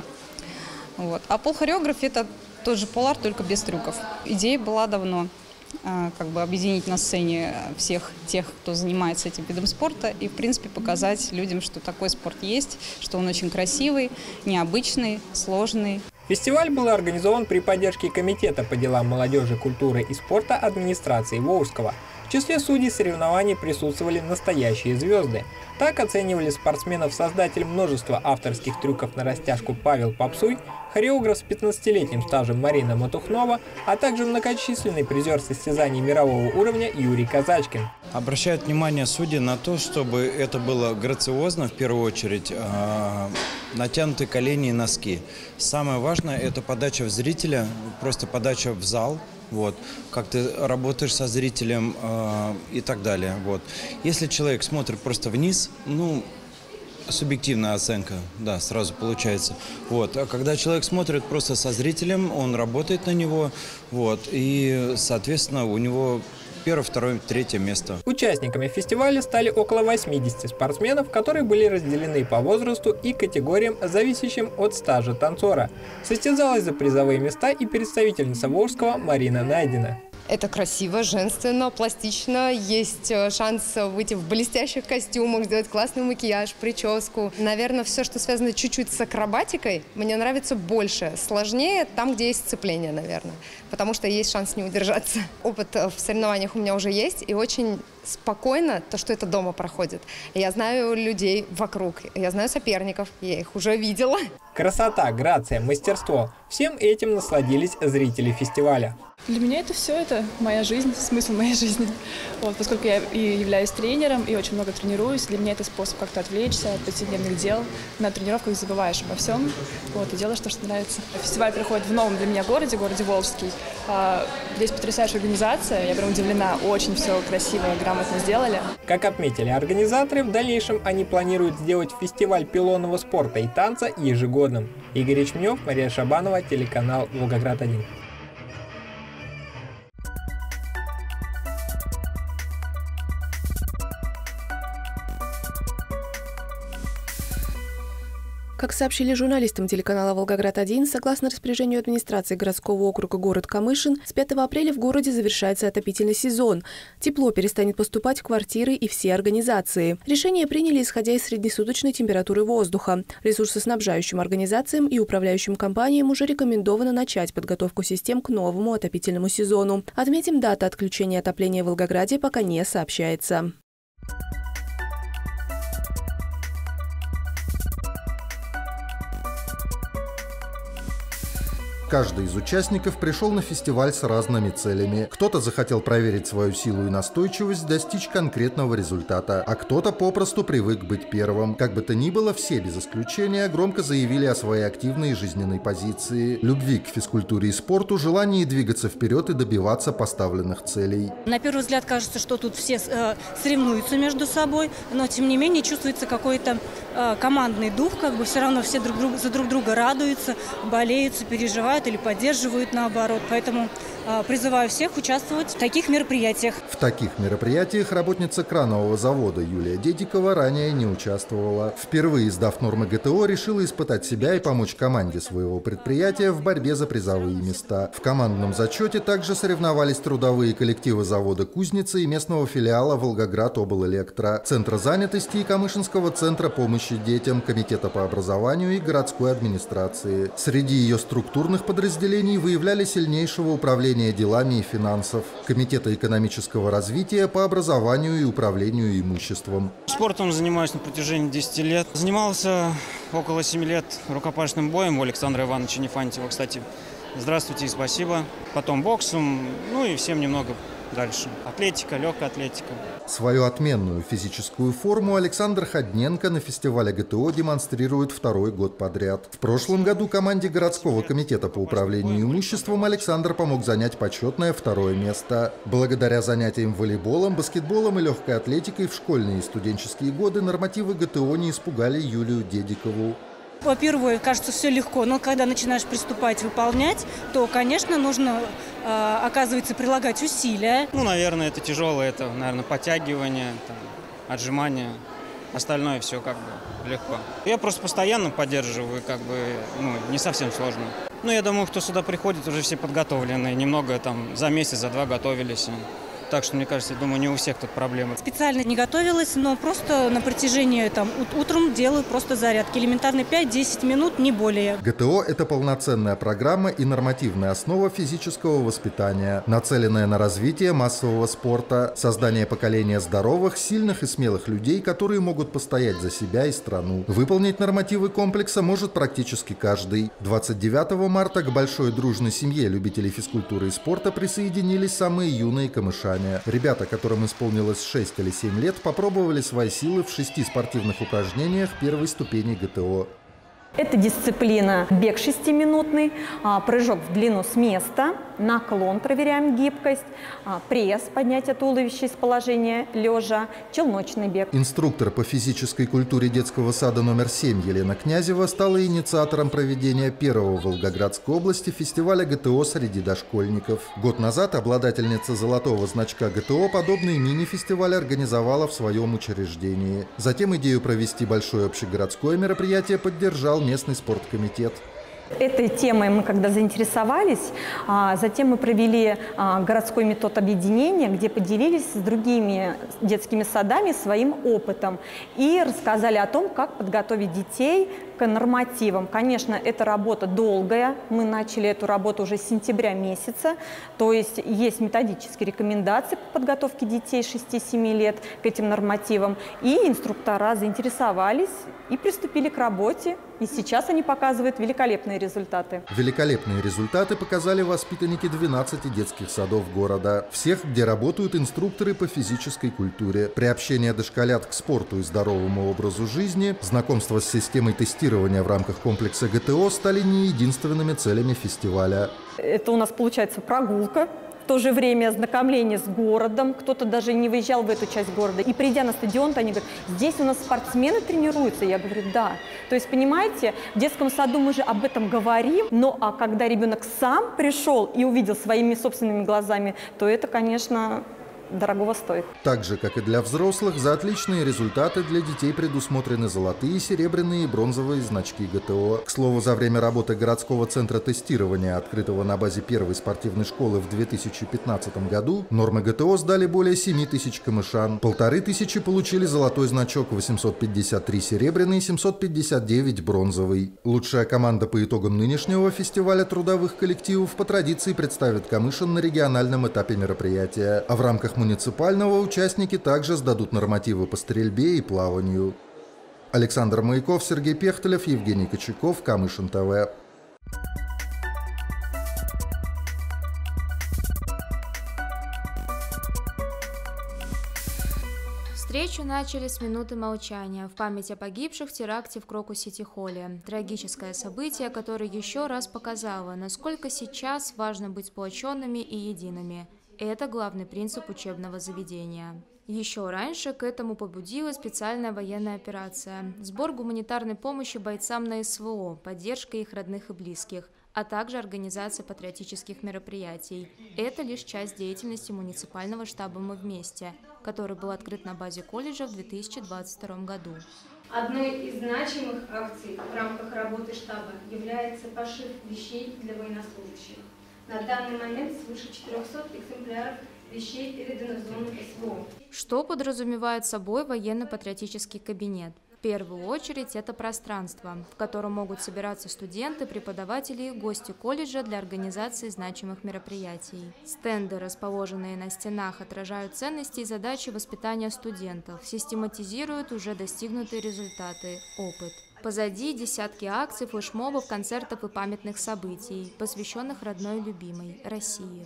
Speaker 2: Вот. А пол-хореография – это тот же пол-арт, только без трюков. Идея была давно, как бы объединить на сцене всех тех, кто занимается этим видом спорта, и, в принципе, показать людям, что такой спорт есть, что он очень красивый, необычный, сложный.
Speaker 17: Фестиваль был организован при поддержке Комитета по делам молодежи, культуры и спорта администрации Волжского. В числе судей соревнований присутствовали настоящие звезды. Так оценивали спортсменов создатель множества авторских трюков на растяжку Павел Попсуй, хореограф с пятнадцатилетним стажем Марина Матухнова, а также многочисленный призер состязаний мирового уровня Юрий Казачкин.
Speaker 3: Обращают внимание судьи на то, чтобы это было грациозно, в первую очередь, э, натянутые колени и носки. Самое важное – это подача в зрителя, просто подача в зал. Вот, как ты работаешь со зрителем э, и так далее. Вот. Если человек смотрит просто вниз, ну, субъективная оценка, да, сразу получается. Вот. А когда человек смотрит просто со зрителем, он работает на него, вот, и, соответственно, у него первое, второе, третье место.
Speaker 17: Участниками фестиваля стали около восьмидесяти спортсменов, которые были разделены по возрасту и категориям, зависящим от стажа танцора. Состязалась за призовые места и представительница Волжского Марина Найдина.
Speaker 4: Это красиво, женственно, пластично. Есть шанс выйти в блестящих костюмах, сделать классный макияж, прическу. Наверное, все, что связано чуть-чуть с акробатикой, мне нравится больше. Сложнее там, где есть сцепление, наверное. Потому что есть шанс не удержаться. Опыт в соревнованиях у меня уже есть. И очень спокойно то, что это дома проходит. Я знаю людей вокруг, я знаю соперников, я их уже видела.
Speaker 17: Красота, грация, мастерство. Всем этим насладились зрители фестиваля.
Speaker 6: Для меня это все, это моя жизнь, смысл моей жизни. Вот, поскольку я и являюсь тренером, и очень много тренируюсь, для меня это способ как-то отвлечься от повседневных дел. На тренировках забываешь обо всем, вот, и делаешь то, что нравится. Фестиваль проходит в новом для меня городе, городе Волжский. Здесь потрясающая организация, я прям удивлена, очень все красиво, грамотно сделали.
Speaker 17: Как отметили организаторы, в дальнейшем они планируют сделать фестиваль пилонного спорта и танца ежегодным. Игорь Ячменев, Мария Шабанова, телеканал Волгоград один.
Speaker 18: Как сообщили журналистам телеканала «Волгоград один», согласно распоряжению администрации городского округа город Камышин, с пятого апреля в городе завершается отопительный сезон. Тепло перестанет поступать в квартиры и все организации. Решение приняли, исходя из среднесуточной температуры воздуха. Ресурсоснабжающим организациям и управляющим компаниям уже рекомендовано начать подготовку систем к новому отопительному сезону. Отметим, дата отключения отопления в Волгограде пока не сообщается.
Speaker 21: Каждый из участников пришел на фестиваль с разными целями. Кто-то захотел проверить свою силу и настойчивость, достичь конкретного результата, а кто-то попросту привык быть первым. Как бы то ни было, все без исключения громко заявили о своей активной жизненной позиции, любви к физкультуре и спорту, желании двигаться вперед и добиваться поставленных целей.
Speaker 22: На первый взгляд кажется, что тут все э, соревнуются между собой, но тем не менее чувствуется какой-то э, командный дух, как бы все равно все друг друг, за друг друга радуются, болеют, переживают или поддерживают наоборот. Поэтому э, призываю всех участвовать в таких мероприятиях.
Speaker 21: В таких мероприятиях работница кранового завода Юлия Дедикова ранее не участвовала. Впервые, сдав нормы ГТО, решила испытать себя и помочь команде своего предприятия в борьбе за призовые места. В командном зачете также соревновались трудовые коллективы завода «Кузница» и местного филиала «Волгоград Облэлектро», Центра занятости и Камышинского центра помощи детям, Комитета по образованию и городской администрации. Среди ее структурных подразделений выявляли сильнейшего управления делами и финансов, Комитета экономического развития по образованию и управлению имуществом.
Speaker 23: Спортом занимаюсь на протяжении десяти лет. Занимался около семи лет рукопашным боем у Александра Ивановича Нефантьева, кстати. Здравствуйте и спасибо. Потом боксом, ну и всем немного дальше. Атлетика, легкая атлетика.
Speaker 21: Свою отменную физическую форму Александр Ходненко на фестивале ГТО демонстрирует второй год подряд. В прошлом году команде городского комитета по управлению имуществом Александр помог занять почетное второе место. Благодаря занятиям волейболом, баскетболом и легкой атлетикой в школьные и студенческие годы нормативы ГТО не испугали Юлию Дедикову.
Speaker 22: Во-первых, кажется, все легко, но когда начинаешь приступать, выполнять, то, конечно, нужно, э, оказывается, прилагать усилия.
Speaker 23: Ну, наверное, это тяжелое, это, наверное, подтягивание, там, отжимание. Остальное все как бы легко. Я просто постоянно поддерживаю, как бы, ну, не совсем сложно. Ну, я думаю, кто сюда приходит, уже все подготовленные, немного там за месяц, за два готовились. Так что, мне кажется, я думаю, не у всех тут проблемы.
Speaker 22: Специально не готовилась, но просто на протяжении, там, утром делаю просто зарядки. Элементарно пять-десять минут, не более.
Speaker 21: ГТО – это полноценная программа и нормативная основа физического воспитания, нацеленная на развитие массового спорта, создание поколения здоровых, сильных и смелых людей, которые могут постоять за себя и страну. Выполнить нормативы комплекса может практически каждый. двадцать девятого марта к большой дружной семье любителей физкультуры и спорта присоединились самые юные камышане. Ребята, которым исполнилось шесть или семь лет, попробовали свои силы в шести спортивных упражнениях первой ступени ГТО.
Speaker 7: Это дисциплина бег шестиминутный, прыжок в длину с места, наклон, проверяем гибкость, пресс, поднятие туловища из положения лежа, челночный бег.
Speaker 21: Инструктор по физической культуре детского сада номер семь Елена Князева стала инициатором проведения первого в Волгоградской области фестиваля ГТО среди дошкольников. Год назад обладательница золотого значка ГТО подобный мини-фестиваль организовала в своем учреждении. Затем идею провести большое общегородское мероприятие поддержал местный спорткомитет.
Speaker 7: Этой темой мы когда заинтересовались, затем мы провели городской метод объединения, где поделились с другими детскими садами своим опытом и рассказали о том, как подготовить детей к нормативам. Конечно, эта работа долгая, мы начали эту работу уже с сентября месяца, то есть есть методические рекомендации по подготовке детей шести-семи лет к этим нормативам, и инструктора заинтересовались и приступили к работе, и сейчас они показывают великолепные результаты.
Speaker 21: Великолепные результаты показали воспитанники двенадцати детских садов города. Всех, где работают инструкторы по физической культуре. Приобщение дошколят к спорту и здоровому образу жизни, знакомство с системой тестирования в рамках комплекса ГТО стали не единственными целями фестиваля.
Speaker 7: Это у нас получается прогулка. В то же время ознакомление с городом, кто-то даже не выезжал в эту часть города. И придя на стадион, они говорят, здесь у нас спортсмены тренируются. Я говорю, да. То есть, понимаете, в детском саду мы же об этом говорим, но а когда ребенок сам пришел и увидел своими собственными глазами, то это, конечно, дорогого стоит.
Speaker 21: Так же, как и для взрослых, за отличные результаты для детей предусмотрены золотые, серебряные и бронзовые значки ГТО. К слову, за время работы городского центра тестирования, открытого на базе первой спортивной школы в две тысячи пятнадцатом году, нормы ГТО сдали более семи тысяч камышан. Полторы тысячи получили золотой значок, восемьсот пятьдесят три серебряный и семьсот пятьдесят девять бронзовый. Лучшая команда по итогам нынешнего фестиваля трудовых коллективов по традиции представит Камышин на региональном этапе мероприятия. А в рамках муниципального участники также сдадут нормативы по стрельбе и плаванию. Александр Маяков, Сергей Пехтелев, Евгений Кочеков, Камышин ТВ.
Speaker 8: Встречу начали с минуты молчания в память о погибших в теракте в Крокус-Сити-Холле. Трагическое событие, которое еще раз показало, насколько сейчас важно быть сплоченными и едиными. Это главный принцип учебного заведения. Еще раньше к этому побудила специальная военная операция, сбор гуманитарной помощи бойцам на СВО, поддержка их родных и близких, а также организация патриотических мероприятий. Это лишь часть деятельности муниципального штаба «Мы вместе», который был открыт на базе колледжа в две тысячи двадцать втором году.
Speaker 9: Одной из значимых акций в рамках работы штаба является пошив вещей для военнослужащих. На данный момент свыше четырёхсот экземпляров вещей передано в зону СВО.
Speaker 8: Что подразумевает собой военно-патриотический кабинет? В первую очередь это пространство, в котором могут собираться студенты, преподаватели и гости колледжа для организации значимых мероприятий. Стенды, расположенные на стенах, отражают ценности и задачи воспитания студентов, систематизируют уже достигнутые результаты, опыт. Позади десятки акций, флешмобов, концертов и памятных событий, посвященных родной и любимой России.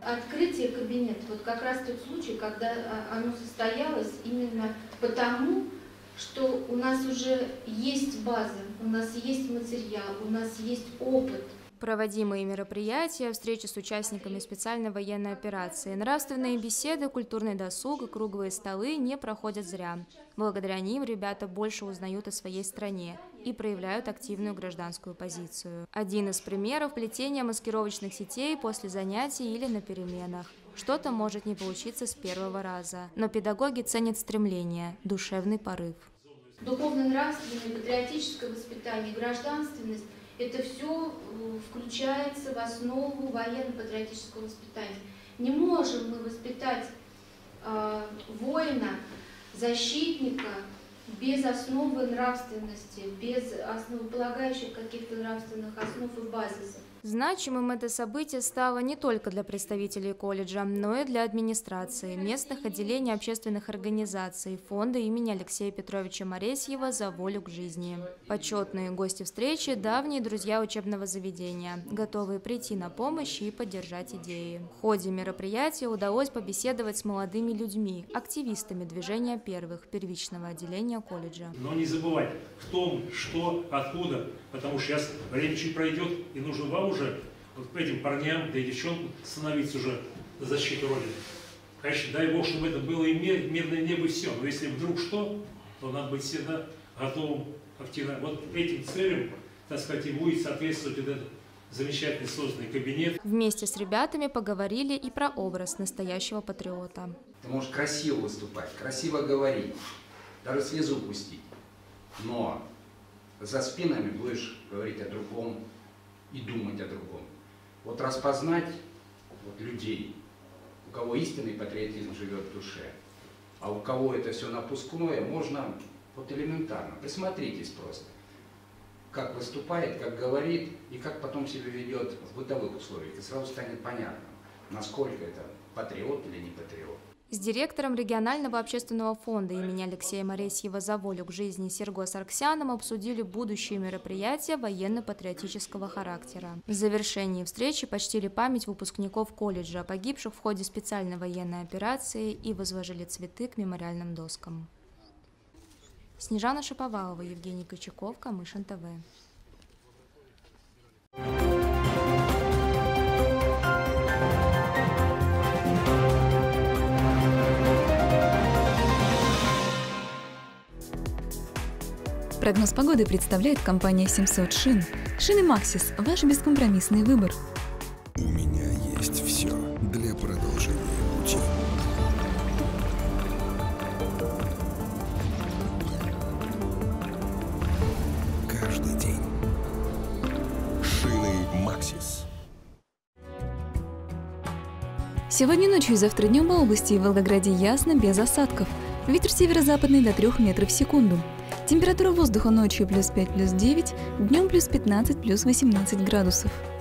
Speaker 9: Открытие кабинета, вот как раз тот случай, когда оно состоялось именно потому, что у нас уже есть база, у нас есть материал, у нас есть опыт.
Speaker 8: Проводимые мероприятия, встречи с участниками специальной военной операции, нравственные беседы, культурный досуг и круглые столы не проходят зря. Благодаря ним ребята больше узнают о своей стране и проявляют активную гражданскую позицию. Один из примеров – плетение маскировочных сетей после занятий или на переменах. Что-то может не получиться с первого раза, но педагоги ценят стремление, душевный порыв.
Speaker 9: Духовно-нравственное, патриотическое воспитание, гражданственность – это все включается в основу военно-патриотического воспитания. Не можем мы воспитать э, воина, защитника без основы нравственности, без основополагающих каких-то нравственных основ и базисов.
Speaker 8: Значимым это событие стало не только для представителей колледжа, но и для администрации, местных отделений общественных организаций, фонда имени Алексея Петровича Моресьева «За волю к жизни». Почетные гости встречи – давние друзья учебного заведения, готовые прийти на помощь и поддержать идеи. В ходе мероприятия удалось побеседовать с молодыми людьми, активистами движения первых первичного отделения колледжа.
Speaker 5: Но не забывать, кто, что, откуда, потому что сейчас время чуть пройдет, и нужно вам уже вот этим парням, да и девчонкам становиться уже на защиту Родины. Конечно, дай Бог, чтобы это было и мир, мирное небо, и все. Но если вдруг что, то надо быть всегда готовым активно. Вот этим целям, так сказать, и будет соответствовать вот этот замечательный созданный кабинет.
Speaker 8: Вместе с ребятами поговорили и про образ настоящего патриота.
Speaker 10: Ты можешь красиво выступать, красиво говорить, даже слезу пустить, но за спинами будешь говорить о другом и думать о другом. Вот распознать вот, людей, у кого истинный патриотизм живет в душе, а у кого это все напускное, можно вот элементарно. Присмотритесь просто, как выступает, как говорит и как потом себя ведет в бытовых условиях. И сразу станет понятно, насколько это патриот или не патриот.
Speaker 8: С директором регионального общественного фонда имени Алексея Моресьева «За волю к жизни» Серго Сарксяном обсудили будущие мероприятия военно-патриотического характера. В завершении встречи почтили память выпускников колледжа, погибших в ходе специальной военной операции, и возложили цветы к мемориальным доскам. Снежана Шаповалова, Евгений Кочаков, Камышин ТВ.
Speaker 1: Прогноз погоды представляет компания семьсот шин. Шины Максис – ваш бескомпромиссный выбор.
Speaker 11: У меня есть все для продолжения пути. Каждый день. Шины Максис.
Speaker 1: Сегодня ночью и завтра днем по области и в Волгограде ясно, без осадков. Ветер северо-западный до трёх метров в секунду. Температура воздуха ночью плюс пять, плюс девять, днем плюс пятнадцать, плюс восемнадцать градусов.